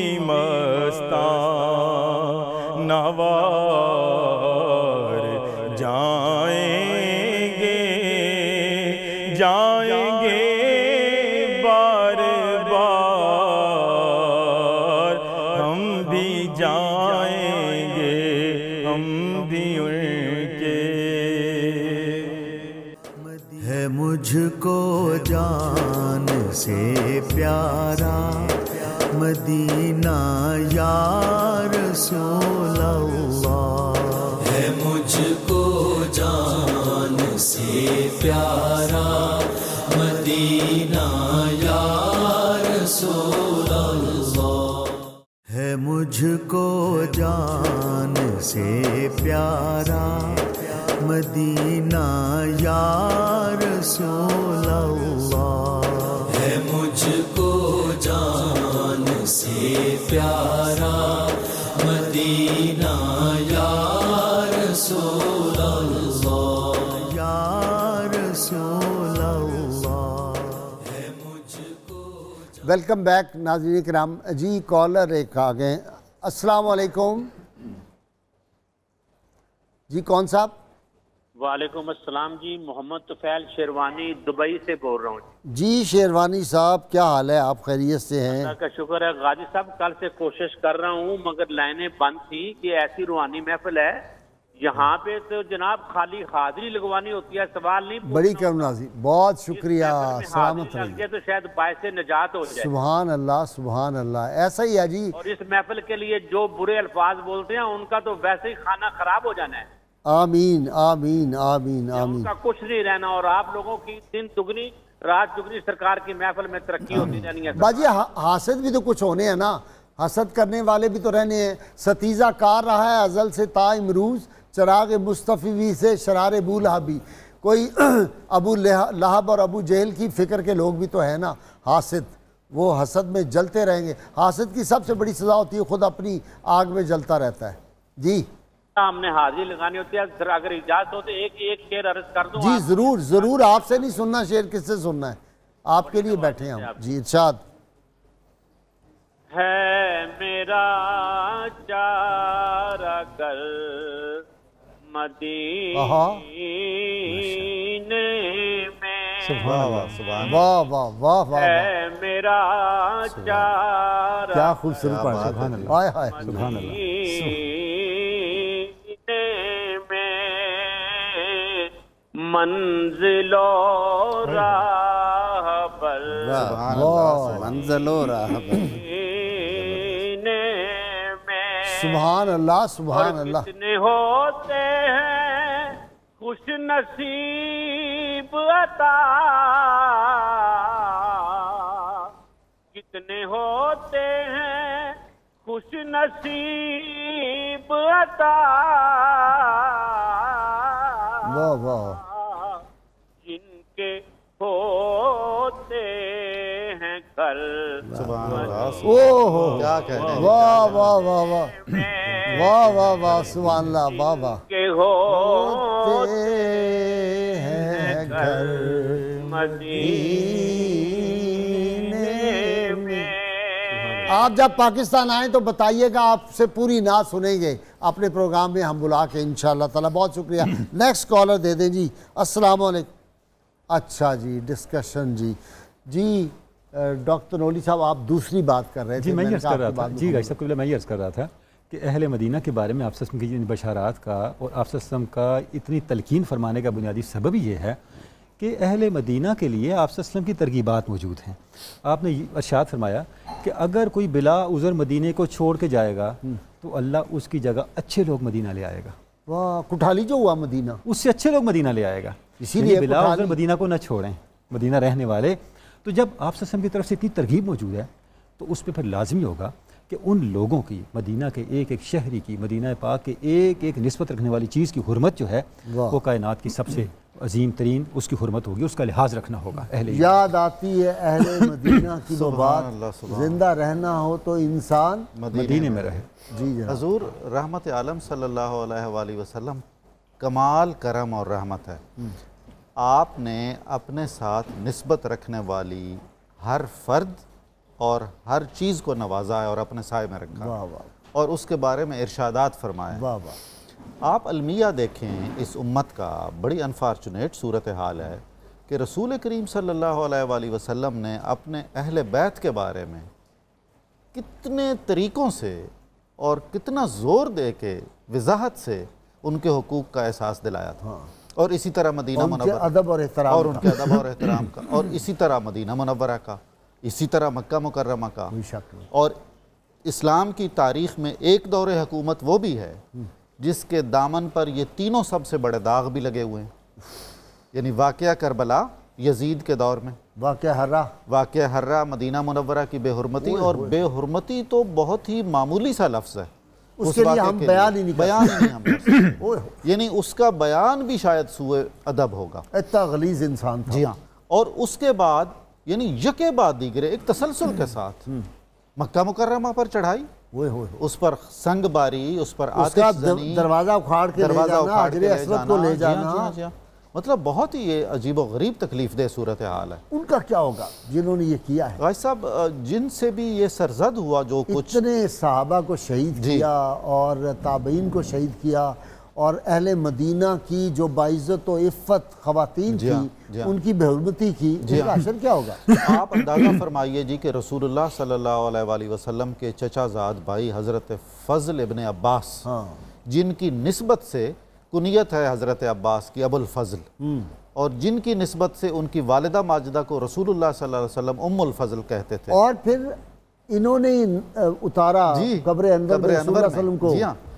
مستان نوار جائیں گے جائیں گے بار بار ہم بھی جائیں گے ہم بھی ان کے ہے مجھ کو جان سے پیارا مدینہ یا رسول اللہ ہے مجھ کو جان سے پیارا مدینہ یا رسول اللہ ہے مجھ کو جان سے پیارا مدینہ یا رسول اللہ ہے مجھ کو جان سے پیارا مدینہ یا رسول اللہ یا رسول اللہ ویلکم بیک ناظرین کرام جی کالر ایک آ گئے السلام علیکم جی کون صاحب वालेकुम अस्सलाम जी, मोहम्मद तुफैल शेरवानी दुबई से बोल रहा हूँ जी। शेरवानी साहब क्या हाल है, आप खैरियत से हैं? अल्लाह का शुक्र है। गाजी साहब कल से कोशिश कर रहा हूँ मगर लाइनें बंद थी कि ऐसी रूहानी महफिल है यहाँ पे तो जनाब खाली हाजिरी लगवानी होती है, सवाल नहीं। बड़ी करुणाजी, बहुत शुक्रिया, सलामत रहिए। तो शायद बायसे निजात हो जाए। सुभान अल्लाह, सुभान अल्लाह, ऐसा ही है जी। और इस महफिल के लिए जो बुरे अल्फाज बोलते हैं उनका तो वैसे ही खाना खराब हो जाना है। आमीन आमीन आमीन आमीन। उनका कुछ नहीं रहना और आप लोगों की दिन दुगनी रात दुगनी सरकार की महफिल में तरक्की होती रहनी है। बाजी हासिद भी तो कुछ होने हैं ना, हसद करने वाले भी तो रहने हैं। सतीजा कार रहा है अजल से ता इमरूज, चराग मुस्तफ़ी से शरार बूलहाबी। कोई अबू लहब और अबू जहल की फ़िक्र के लोग भी तो है ना हासिद, वो हसद में जलते रहेंगे। हासिद की सबसे बड़ी सज़ा होती है खुद अपनी आग में जलता रहता है। जी हमने हाजिरी लगानी होती है, अगर इजाजत हो तो एक एक शेर अर्ज कर दूं। जी जरूर जरूर, आपसे नहीं सुनना शेर, किससे सुनना है? आपके लिए बैठे हैं हम। जी इरशाद। है मेरा चारा कर मदीने में, वाह वाह वाह वाह वाह, है मेरा चारा क्या खूबसूरत पढ़ा, हाय हाय सुभान अल्लाह। मंजिलो राह पर, मंजिलो राह पर सुभान अल्लाह, सुभान अल्लाह। कितने होते हैं खुश नसीब अता, कितने होते हैं खुश नसीब अता, वाह वाह, जिनके होते हैं कल। ओहो क्या कह रहे हैं, वाह वाह वाह वाह वाह वाह वाह, सुभान अल्लाह, वाह वाह। के होते हैं घर मदीने में। आप जब पाकिस्तान आए तो बताइएगा, आपसे पूरी नात सुनेंगे अपने प्रोग्राम में हम बुला के इंशाअल्लाह ताला। बहुत शुक्रिया। नेक्स्ट कॉलर दे दें जी। अस्सलाम वालेकुम। अच्छा जी, डिस्कशन जी जी डॉक्टर नोली साहब आप दूसरी बात कर रहे थे। जी मैं ये अर्ज़ कर रहा था जी गाइस साहब, मैं ये अर्ज़ कर रहा था कि अहले मदीना के बारे में आप सल्लल्लाहु अलैहि वसल्लम की बशारात का और आप सल्लल्लाहु अलैहि वसल्लम का इतनी तलकीन फरमाने का बुनियादी सबब ये है कि अहले मदीना के लिए आप सल्लल्लाहु अलैहि वसल्लम की तरगीबात मौजूद हैं। आपने इरशाद फरमाया कि अगर कोई बिला उज़र मदीने को छोड़ के जाएगा तो अल्लाह उसकी जगह अच्छे लोग मदीना ले आएगा। वाह, कुठाली जो हुआ मदीना, उससे अच्छे लोग मदीना ले आएगा। इसीलिए बिला उज़र मदीना को न छोड़ें, मदीना रहने वाले। तो जब आप सल्लल्लाहु अलैहि वसल्लम की तरफ से इतनी तरगीब मौजूद है तो उस पर फिर लाजमी होगा कि उन लोगों की, मदीना के एक एक शहरी की, मदीना पाक के एक एक निस्बत रखने वाली चीज़ की हुर्मत जो है वो कायनात की सबसे अजीम तरीन उसकी हुर्मत होगी, उसका लिहाज रखना होगा। अहले याद आती है अहले मदीना की वो बात, जिंदा रहना हो तो इंसान मदीने में रहे। जी हजूर रहमत आलम सल्लल्लाहु अलैहि वसल्लम कमाल करम और रहमत है। आपने अपने साथ निस्बत रखने वाली हर फर्द और हर चीज़ को नवाजा है और अपने साए में रखा। वाह वाह। और उसके बारे में इरशादात फरमाए। वाह वाह। आप अलमिया देखें, इस उम्मत का बड़ी अनफॉर्चुनेट सूरत हाल है कि रसूल करीम सल्लल्लाहु अलैहि वसल्लम ने अपने अहले बैत के बारे में कितने तरीक़ों से और कितना ज़ोर दे के वजाहत से उनके हुकूक का एहसास दिलाया था। हाँ। और इसी तरह मदीना मुनव्वरा अदब और एहतराम और उनके अदब और एहतराम का, और इसी तरह मदीना मुनव्वरा का, इसी तरह मक्का मुकर्रमा का। और इस्लाम की तारीख़ में एक दौरे हुकूमत वो भी है जिसके दामन पर ये तीनों सबसे बड़े दाग भी लगे हुए हैं, यानी वाक़या करबला यजीद के दौर में, वाक़या हर्रा, वाक़या हर्रा, मदीना मुनव्वरा की बेहुरमती। और बेहुरमती तो बहुत ही मामूली सा लफ्ज़ है, उसके लिए हम बयान ही नहीं बयान ही नहीं हम कर सकते। यानी उसका बयान भी शायद सूए अदब होगा, इतना गलीज़ इंसान था। जी हाँ। और उसके बाद यानी यके बाद दीगरे एक तसलसल के साथ मक्का मुकर्रमा पर चढ़ाई, उस पर संग बारी, उस पर दरवाज़ा उखाड़ के दरवाज़ा उखाड़ के ले जाना, को ले जाना। मतलब बहुत ही ये अजीब व गरीब तकलीफ दे सूरत हाल है। उनका क्या होगा जिन्होंने ये किया है? भाई साहब, जिनसे भी ये सरजद हुआ, जो कुछ इतने सहाबा को शहीद किया और ताबईन को शहीद किया اور اہل مدینہ کی جو باعزت و عفت خواتین تھی ان کی بے حرمتی کی، اس کا اثر کیا ہوگا؟ آپ اندازہ فرمائیے جی کہ رسول اللہ صلی اللہ علیہ وآلہ وسلم کے چچا زاد بھائی حضرت فضل ابن عباس، جن کی نسبت سے کنیت ہے حضرت عباس کی ابو الفضل، اور جن کی نسبت سے ان کی والدہ ماجدہ کو رسول اللہ صلی اللہ علیہ وسلم ام الفضل کہتے تھے، اور پھر انہوں نے اتارا قبر انور میں رسول اللہ صلی اللہ علیہ وسلم کو،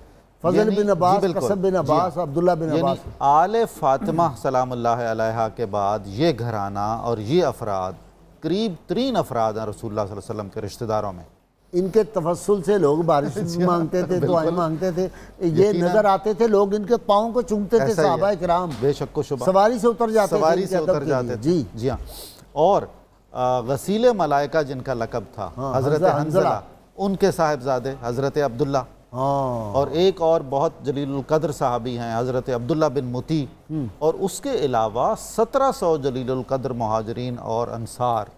فضل بن عباس، قصب بن عباس، عبداللہ بن عباس، آل فاطمہ سلام اللہ علیہا کے بعد یہ گھرانہ اور یہ افراد قریب ترین افراد ہیں رسول اللہ صلی اللہ علیہ وسلم کے رشتہ داروں میں۔ ان کے تفصل سے لوگ بارش مانگتے تھے، دعائیں مانگتے تھے، یہ نظر آتے تھے، لوگ ان کے پاؤں کو چومتے تھے صحابہ کرام، بے شک و شبہ، سواری سے اتر جاتے تھے، سواری سے اتر جاتے تھے، جی ہاں۔ اور غسیل ملائکہ جن کا لقب تھا حضرت حنزلہ، ان کے صاحبزادے حضرت عبداللہ، اور ایک اور بہت جلیل القدر صحابی ہیں حضرت عبداللہ بن مطیع، اور اس کے علاوہ سترہ سو جلیل القدر مہاجرین اور انصار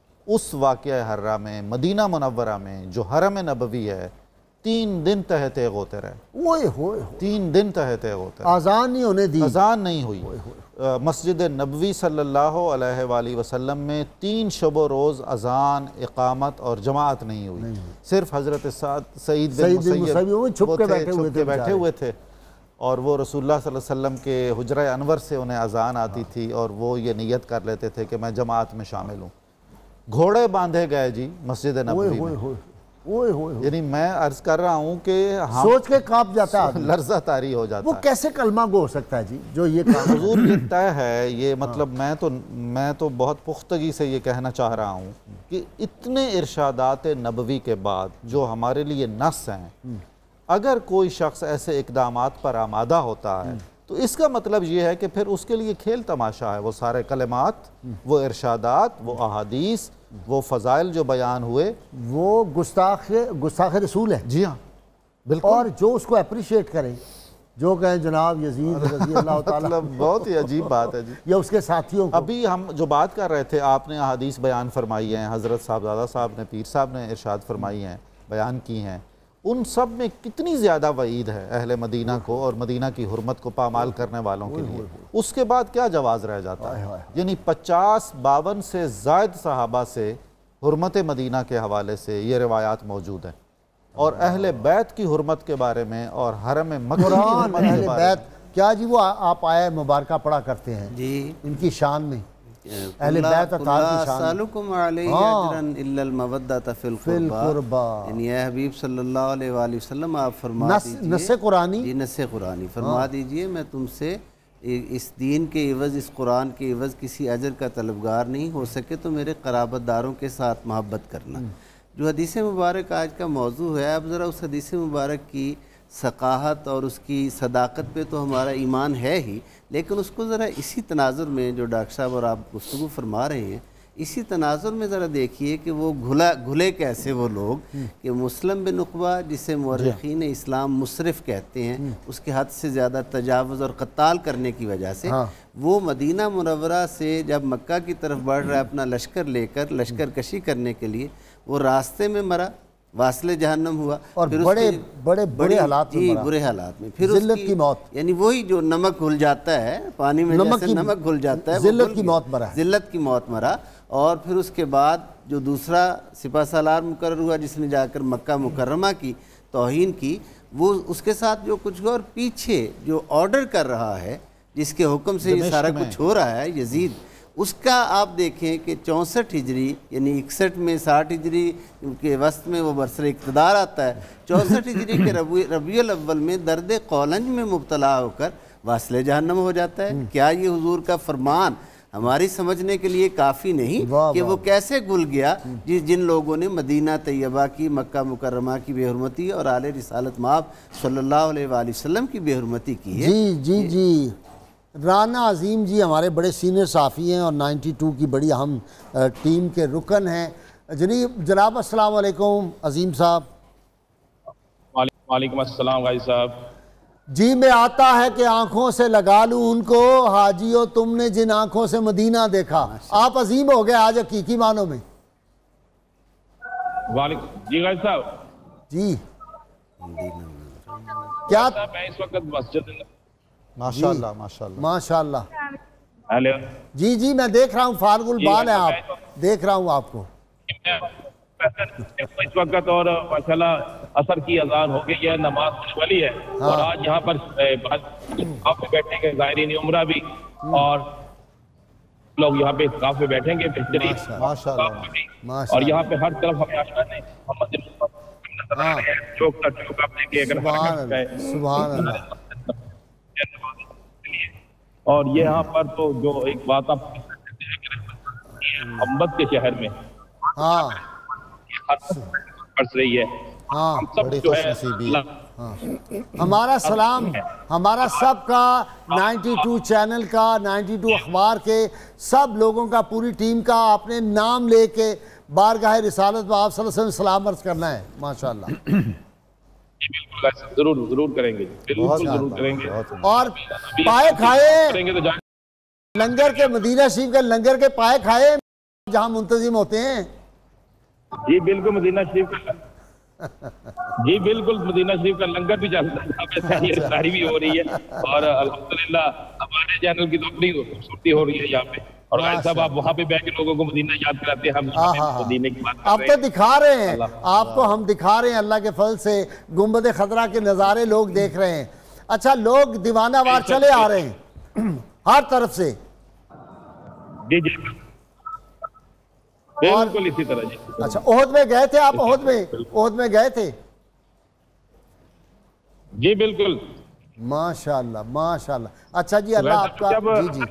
اس واقعہ حرہ میں، مدینہ منورہ میں جو حرم نبوی ہے، تین دن تہ تیغ ہوتے رہے، تین دن تہ تیغ ہوتے رہے، آذان نہیں ہونے دی، آذان نہیں ہوئی۔ مسجد نبوی صلی اللہ علیہ وآلہ وسلم میں تین شب و روز اذان، اقامت اور جماعت نہیں ہوئی، صرف حضرت سعید بن مسیب چھپ کے بیٹھے ہوئے تھے، اور وہ رسول اللہ صلی اللہ علیہ وسلم کے حجرہ انور سے انہیں اذان آتی تھی اور وہ یہ نیت کر لیتے تھے کہ میں جماعت میں شامل ہوں۔ گھوڑے باندھے گئے جی مسجد نبوی میں، یعنی میں عرض کر رہا ہوں کہ سوچ کے کانپ جاتا ہے، لرزہ طاری ہو جاتا ہے، وہ کیسے کلمہ گو ہو سکتا ہے جی جو یہ کام حضور یہ طے ہے، یہ مطلب میں تو میں تو بہت پختگی سے یہ کہنا چاہ رہا ہوں کہ اتنے ارشادات نبوی کے بعد جو ہمارے لیے نص ہیں، اگر کوئی شخص ایسے اقدامات پر آمادہ ہوتا ہے تو اس کا مطلب یہ ہے کہ پھر اس کے لیے کھیل تماشا ہے، وہ سارے کلمات، وہ ارشادات، وہ احادیث، وہ فضائل جو بیان ہوئے، وہ گستاخ گستاخ رسول ہے، جی ہاں بالکل، اور جو اس کو اپریشیٹ کریں، جو کہیں جناب یزید رضی اللہ تعالیٰ، مطلب بہت ہی عجیب بات ہے جی، یا اس کے ساتھیوں کو۔ ابھی ہم جو بات کر رہے تھے، آپ نے احادیث بیان فرمائی ہیں، حضرت صاحبزادہ صاحب نے، پیر صاحب نے ارشاد فرمائی ہیں، بیان کی ہیں، ان سب میں کتنی زیادہ وعید ہے اہل مدینہ کو اور مدینہ کی حرمت کو پامال کرنے والوں کے لیے، اس کے بعد کیا جواز رہ جاتا ہے؟ یعنی پچاس باون سے زائد صحابہ سے حرمت مدینہ کے حوالے سے یہ روایات موجود ہیں، اور اہل بیت کی حرمت کے بارے میں اور حرم مکہ کی حرمت کے بارے میں کیا جی وہ آپ آیہ مبارکہ پڑھا کرتے ہیں جی ان کی شان میں، اہل بیت اطہار کی شان، سالکم علیہ اجرن الا المودۃ فی القربہ، یعنی اے حبیب صلی اللہ علیہ وآلہ وسلم آپ فرما دیجئے، نص قرآنی، جی نص قرآنی فرما دیجئے میں تم سے اس دین کے عوض، اس قرآن کے عوض کسی اجر کا طلبگار نہیں، ہو سکے تو میرے قرابت داروں کے ساتھ محبت کرنا۔ جو حدیث مبارک آج کا موضوع ہے، اب ذرا اس حدیث مبارک کی ثقاہت اور اس کی صداقت پہ تو ہمارا ایمان ہے ہی، لیکن اس کو ذرا اسی تناظر میں جو ڈاکٹر صاحب اور آپ گفتگو فرما رہے ہیں، اسی تناظر میں ذرا دیکھیے کہ وہ گھلا گھلے کیسے وہ لوگ کہ مسلم بن عقبہ جسے مورخین اسلام مسرف کہتے ہیں، اس کے حد سے زیادہ تجاوز اور قتال کرنے کی وجہ سے، وہ مدینہ منورہ سے جب مکہ کی طرف بڑھ رہا ہے اپنا لشکر لے کر لشکر کشی کرنے کے لیے، وہ راستے میں مرا، واصل جہنم ہوا، اور بڑے بڑے بڑے حالات میں مرا، برے حالات میں، پھر ذلت کی موت، یعنی وہی جو نمک گھل جاتا ہے پانی میں، جیسے نمک گھل جاتا ہے، ذلت کی موت مرا، ذلت کی موت مرا، اور پھر اس کے بعد جو دوسرا سپہ سالار مقرر ہوا جس نے جا کر مکہ مکرمہ کی توہین کی، وہ اس کے ساتھ جو کچھ ہوا، اور پیچھے جو آرڈر کر رہا ہے جس کے حکم سے یہ سارا کچھ ہو رہا ہے یزید، اس کا آپ دیکھیں کہ چونسٹھ ہجری یعنی اکسٹھ میں ساٹھ ہجری کے وسط میں وہ برسر اقتدار آتا ہے، چونسٹھ ہجری کے ربیع الاول میں درد قولنج میں مبتلا ہو کر واصل جہنم ہو جاتا ہے۔ کیا یہ حضور کا فرمان ہماری سمجھنے کے لیے کافی نہیں کہ وہ کیسے گل گیا جس جن لوگوں نے مدینہ طیبہ کی، مکہ مکرمہ کی بے حرمتی اور آل رسالت مآب صلی اللہ علیہ وآلہ وسلم کی بے حرمتی کی ہے؟ جی جی جی رانا عظیم جی ہمارے بڑے سینئر صحافی ہیں اور نائنٹی ٹو کی بڑی اہم ٹیم کے رکن ہیں۔ جناب جناب السلام علیکم عظیم صاحب۔ وعلیکم السلام غازی صاحب۔ جی میں آتا ہے کہ آنکھوں سے لگا لوں ان کو، حاجیو تم نے جن آنکھوں سے مدینہ دیکھا، آپ عظیم ہو گئے آج حقیقی معنوں میں۔ جی غازی صاحب، جی کیا میں اس وقت مسجد ماشاءاللہ ماشاءاللہ ماشاءاللہ. ہیلو جی جی میں دیکھ رہا ہوں فارغ البال ہے آپ, دیکھ رہا ہوں آپ کو. اس وقت اور ماشاءاللہ عصر کی اذان ہو گئی ہے, نماز ہونے والی ہے, اور آج یہاں پر آپ پہ بیٹھیں گے زائرین عمرہ بھی, اور لوگ یہاں پہ اعتکاف پہ بیٹھیں گے بہترین, اور یہاں پہ ہر طرف ہمیں آشنا ہے محمد نظر آ رہے ہیں, چوک کا چوک آپ دیکھیں اگر سبحان اللہ سبحان اللہ. اور یہاں پر تو جو ایک بات آپ محمد کے شہر میں ہاں برس رہی ہے, ہاں سب جو ہے ہمارا سلام ہمارا سب کا نائنٹی ٹو چینل کا, نائنٹی ٹو اخبار کے سب لوگوں کا, پوری ٹیم کا اپنے نام لے کے بارگاہ رسالت میں آپ صلی اللہ علیہ وسلم سلام عرض کرنا ہے. ماشاءاللہ ضرور ضرور کریں گے, بالکل ضرور کریں گے. اور پائے کھائے لنگر کے, مدینہ شریف کے لنگر کے پائے کھائے جہاں منتظم ہوتے ہیں. جی بالکل مدینہ شریف کا, جی بالکل مدینہ شریف کا لنگر بھی چلتا ہے, ساری بھی ہو رہی ہے, اور الحمدللہ ہمارے چینل کی تو اپنی خوبصورتی ہو رہی ہے یہاں پہ, اور صاحب آپ وہاں پہ بیٹھ کے لوگوں کو مدینہ یاد کراتے ہیں, ہم مدینہ کی بات آپ تو دکھا رہے ہیں, آپ کو ہم دکھا رہے ہیں اللہ کے فضل سے, گنبد خضرا کے نظارے لوگ دیکھ رہے ہیں. اچھا لوگ دیوانہ وار چلے آ رہے ہیں ہر طرف سے. جی جی بالکل اسی طرح. جی اچھا احد میں گئے تھے آپ, احد میں احد میں گئے تھے؟ جی بالکل ماشاءاللہ ماشاءاللہ. اچھا جی اللہ آپ کا, جی جی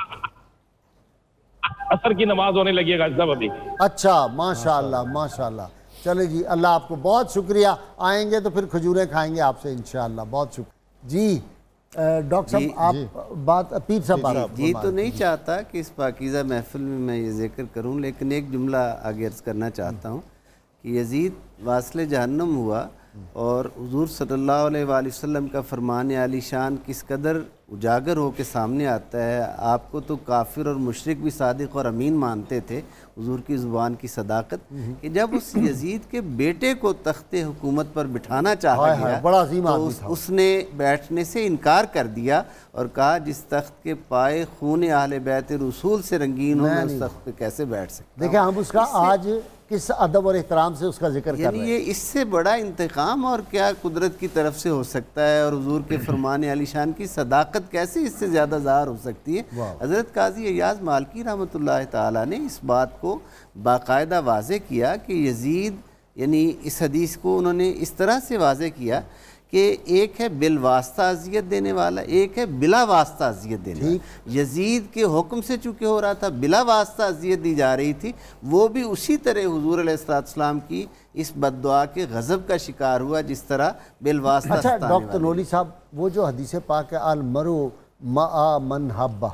عصر کی نماز ہونے لگی ہے غازی صاحب ابھی. اچھا ماشاءاللہ ماشاءاللہ. چلے جی اللہ آپ کو بہت شکریہ, آئیں گے تو پھر کھجوریں کھائیں گے آپ سے انشاءاللہ. بہت شکریہ. جی ڈاکٹر صاحب آپ بات پیر صاحب بات جی تو نہیں چاہتا کہ اس پاکیزہ محفل میں میں یہ ذکر کروں, لیکن ایک جملہ آگے عرض کرنا چاہتا ہوں کہ یزید واصل جہنم ہوا, اور حضور صلی اللہ علیہ وآلہ وسلم کا فرمان عالی شان کس قدر اجاگر ہو کے سامنے آتا ہے. آپ کو تو کافر اور مشرک بھی صادق اور امین مانتے تھے حضور کی زبان کی صداقت, کہ جب اس یزید کے بیٹے کو تخت حکومت پر بٹھانا چاہا گیا بڑا عظیم آدمی تو اس نے بیٹھنے سے انکار کر دیا, اور کہا جس تخت کے پائے خون اہل بیت رسول سے رنگین ہو, میں اس تخت پہ کیسے بیٹھ سکتا ہوں. دیکھیں ہم اس کا آج کس ادب اور احترام سے اس کا ذکر کر رہے ہیں. یہ اس سے بڑا انتقام اور کیا قدرت کی طرف سے ہو سکتا ہے, اور حضور کے فرمان علی شان کی صداقت کیسے اس سے زیادہ ظاہر ہو سکتی ہے. حضرت قاضی ایاز مالکی رحمۃ اللہ تعالیٰ نے اس بات کو باقاعدہ واضح کیا کہ یزید, یعنی اس حدیث کو انہوں نے اس طرح سے واضح کیا کہ ایک ہے بالواسطہ اذیت دینے والا, ایک ہے بلا واسطہ اذیت دینے والا. یزید کے حکم سے چونکہ ہو رہا تھا, بلا واسطہ اذیت دی جا رہی تھی, وہ بھی اسی طرح حضور علیہ السلام کی اس بد دعا کے غضب کا شکار ہوا جس طرح بالواسطہ. اچھا ڈاکٹر نولی صاحب, وہ جو حدیث پاک ہے المرء مع من حبہ,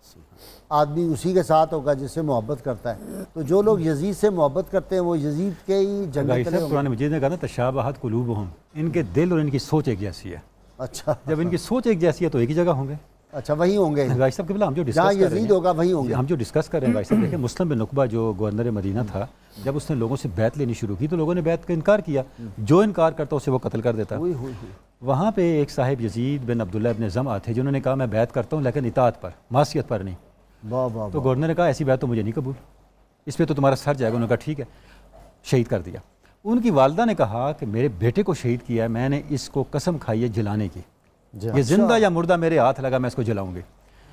آدمی اسی کے ساتھ ہوگا جس سے محبت کرتا ہے, تو جو لوگ یزید سے محبت کرتے ہیں وہ یزید کے ہی جنت میں. قرآن مجید نے کہا نا تشابہت قلوبہم, ان کے دل اور ان کی سوچ ایک جیسی ہے. اچھا جب ان کی سوچ ایک جیسی ہے تو ایک ہی جگہ ہوں گے. اچھا وہی ہوں گے غازی صاحب قبلہ, ہم جو ڈسکس جہاں کر رہے یزید ہیں ہوگا وہی ہوں گے. ہم جو ڈسکس کر رہے ہیں غازی صاحب دیکھیں, مسلم بن عقبہ جو گورنر مدینہ تھا, جب اس نے لوگوں سے بیعت لینی شروع کی تو لوگوں نے بیعت کا انکار کیا, جو انکار کرتا اسے وہ قتل کر دیتا. وہاں پہ ایک صاحب یزید بن عبداللہ ابن زمعہ تھے جنہوں نے کہا میں بیعت کرتا ہوں لیکن اطاعت پر, معصیت پر نہیں. تو گورنر نے کہا ایسی بیعت تو مجھے نہیں قبول, اس پہ تو تمہارا سر جائے گا. انہوں نے کہا ٹھیک ہے, شہید کر دیا. ان کی والدہ نے کہا کہ میرے بیٹے کو شہید کیا ہے, میں نے اس کو قسم کھائی ہے جلانے کی, یہ زندہ یا مردہ میرے ہاتھ لگا میں اس کو جلاؤں گی.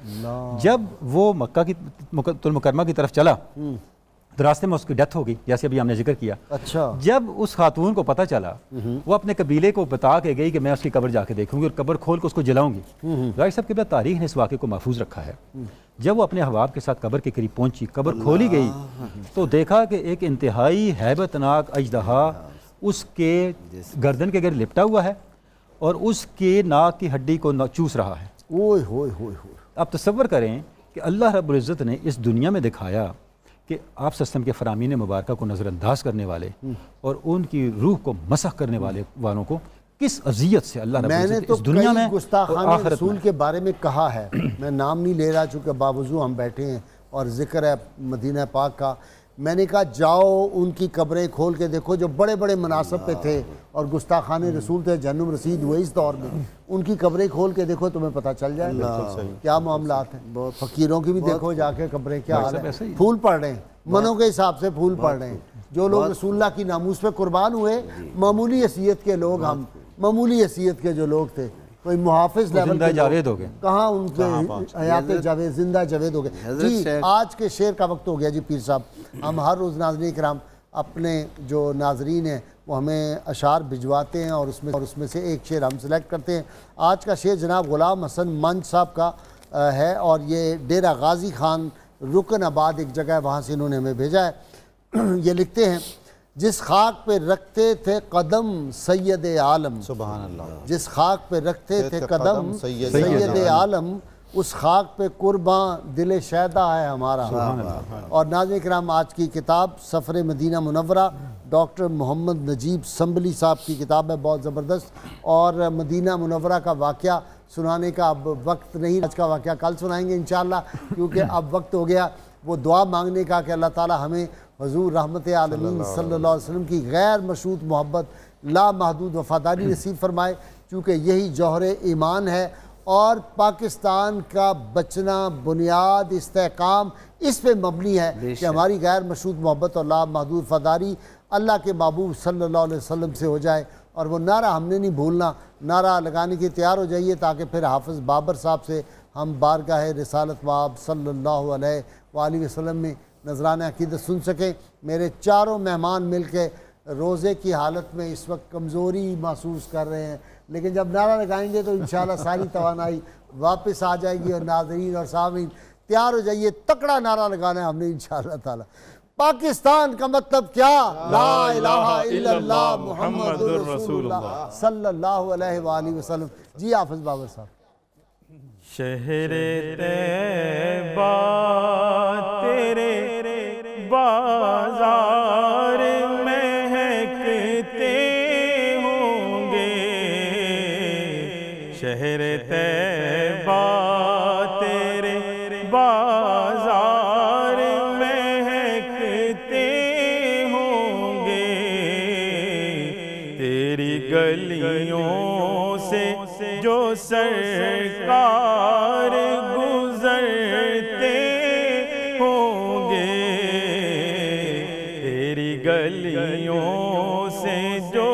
جب وہ مکہ کی المکرمہ کی طرف چلا تو راستے میں اس کی ڈیتھ ہو گئی, جیسے ابھی ہم نے ذکر کیا. اچھا جب اس خاتون کو پتہ چلا, وہ اپنے قبیلے کو بتا کے گئی کہ میں اس کی قبر جا کے دیکھوں گی اور قبر کھول کے اس کو جلاؤں گی. غازی صاحب کے بعد تاریخ نے اس واقعے کو محفوظ رکھا ہے. جب وہ اپنے احباب کے ساتھ قبر کے قریب پہنچی, قبر کھولی گئی تو دیکھا کہ ایک انتہائی ہیبت ناک اژدہا اس کے گردن کے گرد لپٹا ہوا ہے اور اس کے ناک کی ہڈی کو چوس رہا ہے. اوئے ہوئے ہوئے ہوئے. آپ تصور کریں کہ اللہ رب العزت نے اس دنیا میں دکھایا کہ آپ سسٹم کے فرامین مبارکہ کو نظر انداز کرنے والے اور ان کی روح کو مسخ کرنے والے والوں کو کس اذیت سے اللہ رب العزت اس دنیا میں گستاخانہ رسول کے بارے میں کہا ہے. میں نام نہیں لے رہا چونکہ باوضو ہم بیٹھے ہیں اور ذکر ہے مدینہ پاک کا, میں نے کہا جاؤ ان کی قبریں کھول کے دیکھو جو بڑے بڑے مناصب پہ تھے اور گستاخان رسول تھے، جہنم رسید ہوئے اس دور میں، ان کی قبریں کھول کے دیکھو تمہیں پتہ چل جائے گا کیا معاملات ہیں۔ فقیروں کی بھی دیکھو جا کے قبریں کیا حال ہے، پھول پڑ رہے ہیں، منوں کے حساب سے پھول پڑ رہے ہیں۔ جو لوگ رسول اللہ کی ناموس پہ قربان ہوئے، معمولی حیثیت کے لوگ، ہم معمولی حیثیت کے جو لوگ تھے، کوئی محافظ لیول کے جاوید ہو گئے، کہاں ان کے حیات جاوید زندہ جاوید ہو گئے۔ جی آج کے شعر کا وقت ہو گیا جی پیر صاحب، ہم ہر روز ناظرین کرام اپنے جو ناظرین ہیں وہ ہمیں اشعار بھجواتے ہیں اور اس میں اور اس میں سے ایک شعر ہم سلیکٹ کرتے ہیں۔ آج کا شعر جناب غلام حسن منج صاحب کا ہے اور یہ ڈیرہ غازی خان رکن آباد ایک جگہ ہے، وہاں سے انہوں نے ہمیں بھیجا ہے۔ یہ لکھتے ہیں جس خاک پہ رکھتے تھے قدم سید عالم، سبحان اللہ، جس خاک پہ رکھتے تھے قدم سید عالم، اس خاک پہ قرباں دل شیدا ہے ہمارا۔ اور ناظرین کرام آج کی کتاب سفر مدینہ منورہ ڈاکٹر محمد نجیب سنبلی صاحب کی کتاب ہے، بہت زبردست، اور مدینہ منورہ کا واقعہ سنانے کا اب وقت نہیں، آج کا واقعہ کل سنائیں گے انشاءاللہ، کیونکہ اب وقت ہو گیا وہ دعا مانگنے کا کہ اللہ تعالی ہمیں حضور رحمت عالمین صلی اللہ علیہ وسلم کی غیر مشروط محبت، لا محدود وفاداری نصیب فرمائے، کیونکہ یہی جوہر ایمان ہے اور پاکستان کا بچنا، بنیاد، استحکام اس پہ مبنی ہے کہ ہماری غیر مشروط محبت اور لا محدود وفاداری اللہ کے محبوب صلی اللہ علیہ وسلم سے ہو جائے۔ اور وہ نعرہ ہم نے نہیں بھولنا، نعرہ لگانے کے تیار ہو جائیے تاکہ پھر حافظ بابر صاحب سے ہم بارگاہ رسالت مآب صلی اللہ علیہ وآلہ وسلم میں نذرانہ عقیدت سن سکیں۔ میرے چاروں مہمان مل کے روزے کی حالت میں اس وقت کمزوری محسوس کر رہے ہیں، لیکن جب نعرہ لگائیں گے تو انشاءاللہ ساری توانائی واپس آ جائے گی، اور ناظرین اور سامعین تیار ہو جائیے، تکڑا نعرہ لگانا ہے ہم نے انشاءاللہ تعالی۔ پاکستان کا مطلب کیا؟ لا الہ الا اللہ محمد رسول اللہ صلی اللہ علیہ وآلہ وسلم۔ جی حافظ بابر صاحب۔ شہر طیبہ تیرے بازار مہکتے ہوں گے، شہر طیبہ تیرے بازار مہکتے ہوں گے، تیری گلیوں سے جو سرکار گزرتے ہوں گے، تیری گلیوں سے جو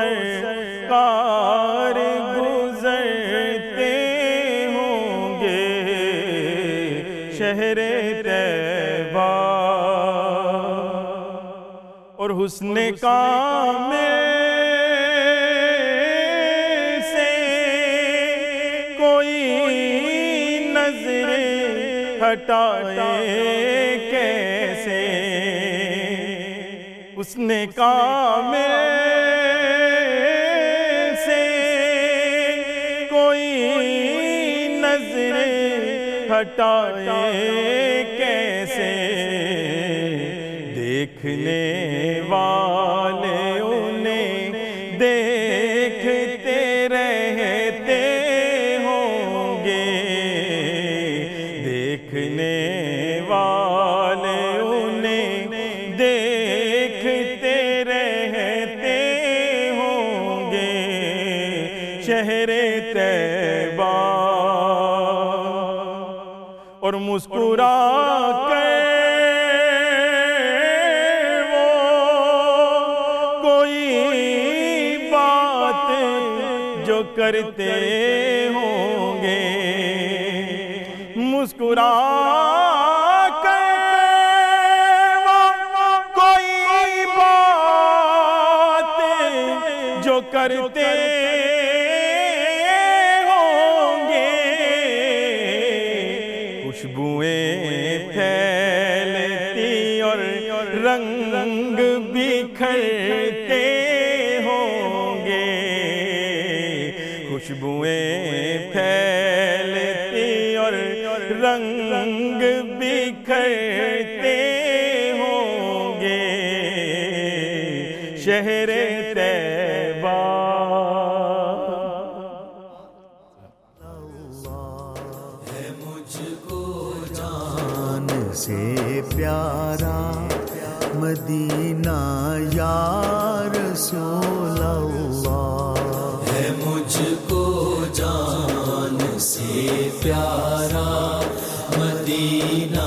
سرکار گزرتے ہوں گے، شہر طیبہ اور حسن کامل ہٹائے کیسے، اس نے کامل سے کوئی نظر ہٹائے کیسے، دیکھنے والے انہیں دیکھتے رہتے ہوں گے، دیکھنے والے انہیں دیکھتے رہتے ہوں گے، شہر طیبہ اور مسکرا کر وہ کوئی بات جو کرتے ہوں گے، مسکرا کر وہ کوئی بات جو کرتے ہوں گے، خوشبوئیں پھیلتی اور رنگ بکھرتے ہوں گے، خوشبوئیں پھیلتی اور رنگ بکھرتے ہوں گے، شہر طیبہ ہے مجھ کو جان سے پیارا مدینہ یا رسول اللہ، ہے مجھ کو جان سے پیارا مدینہ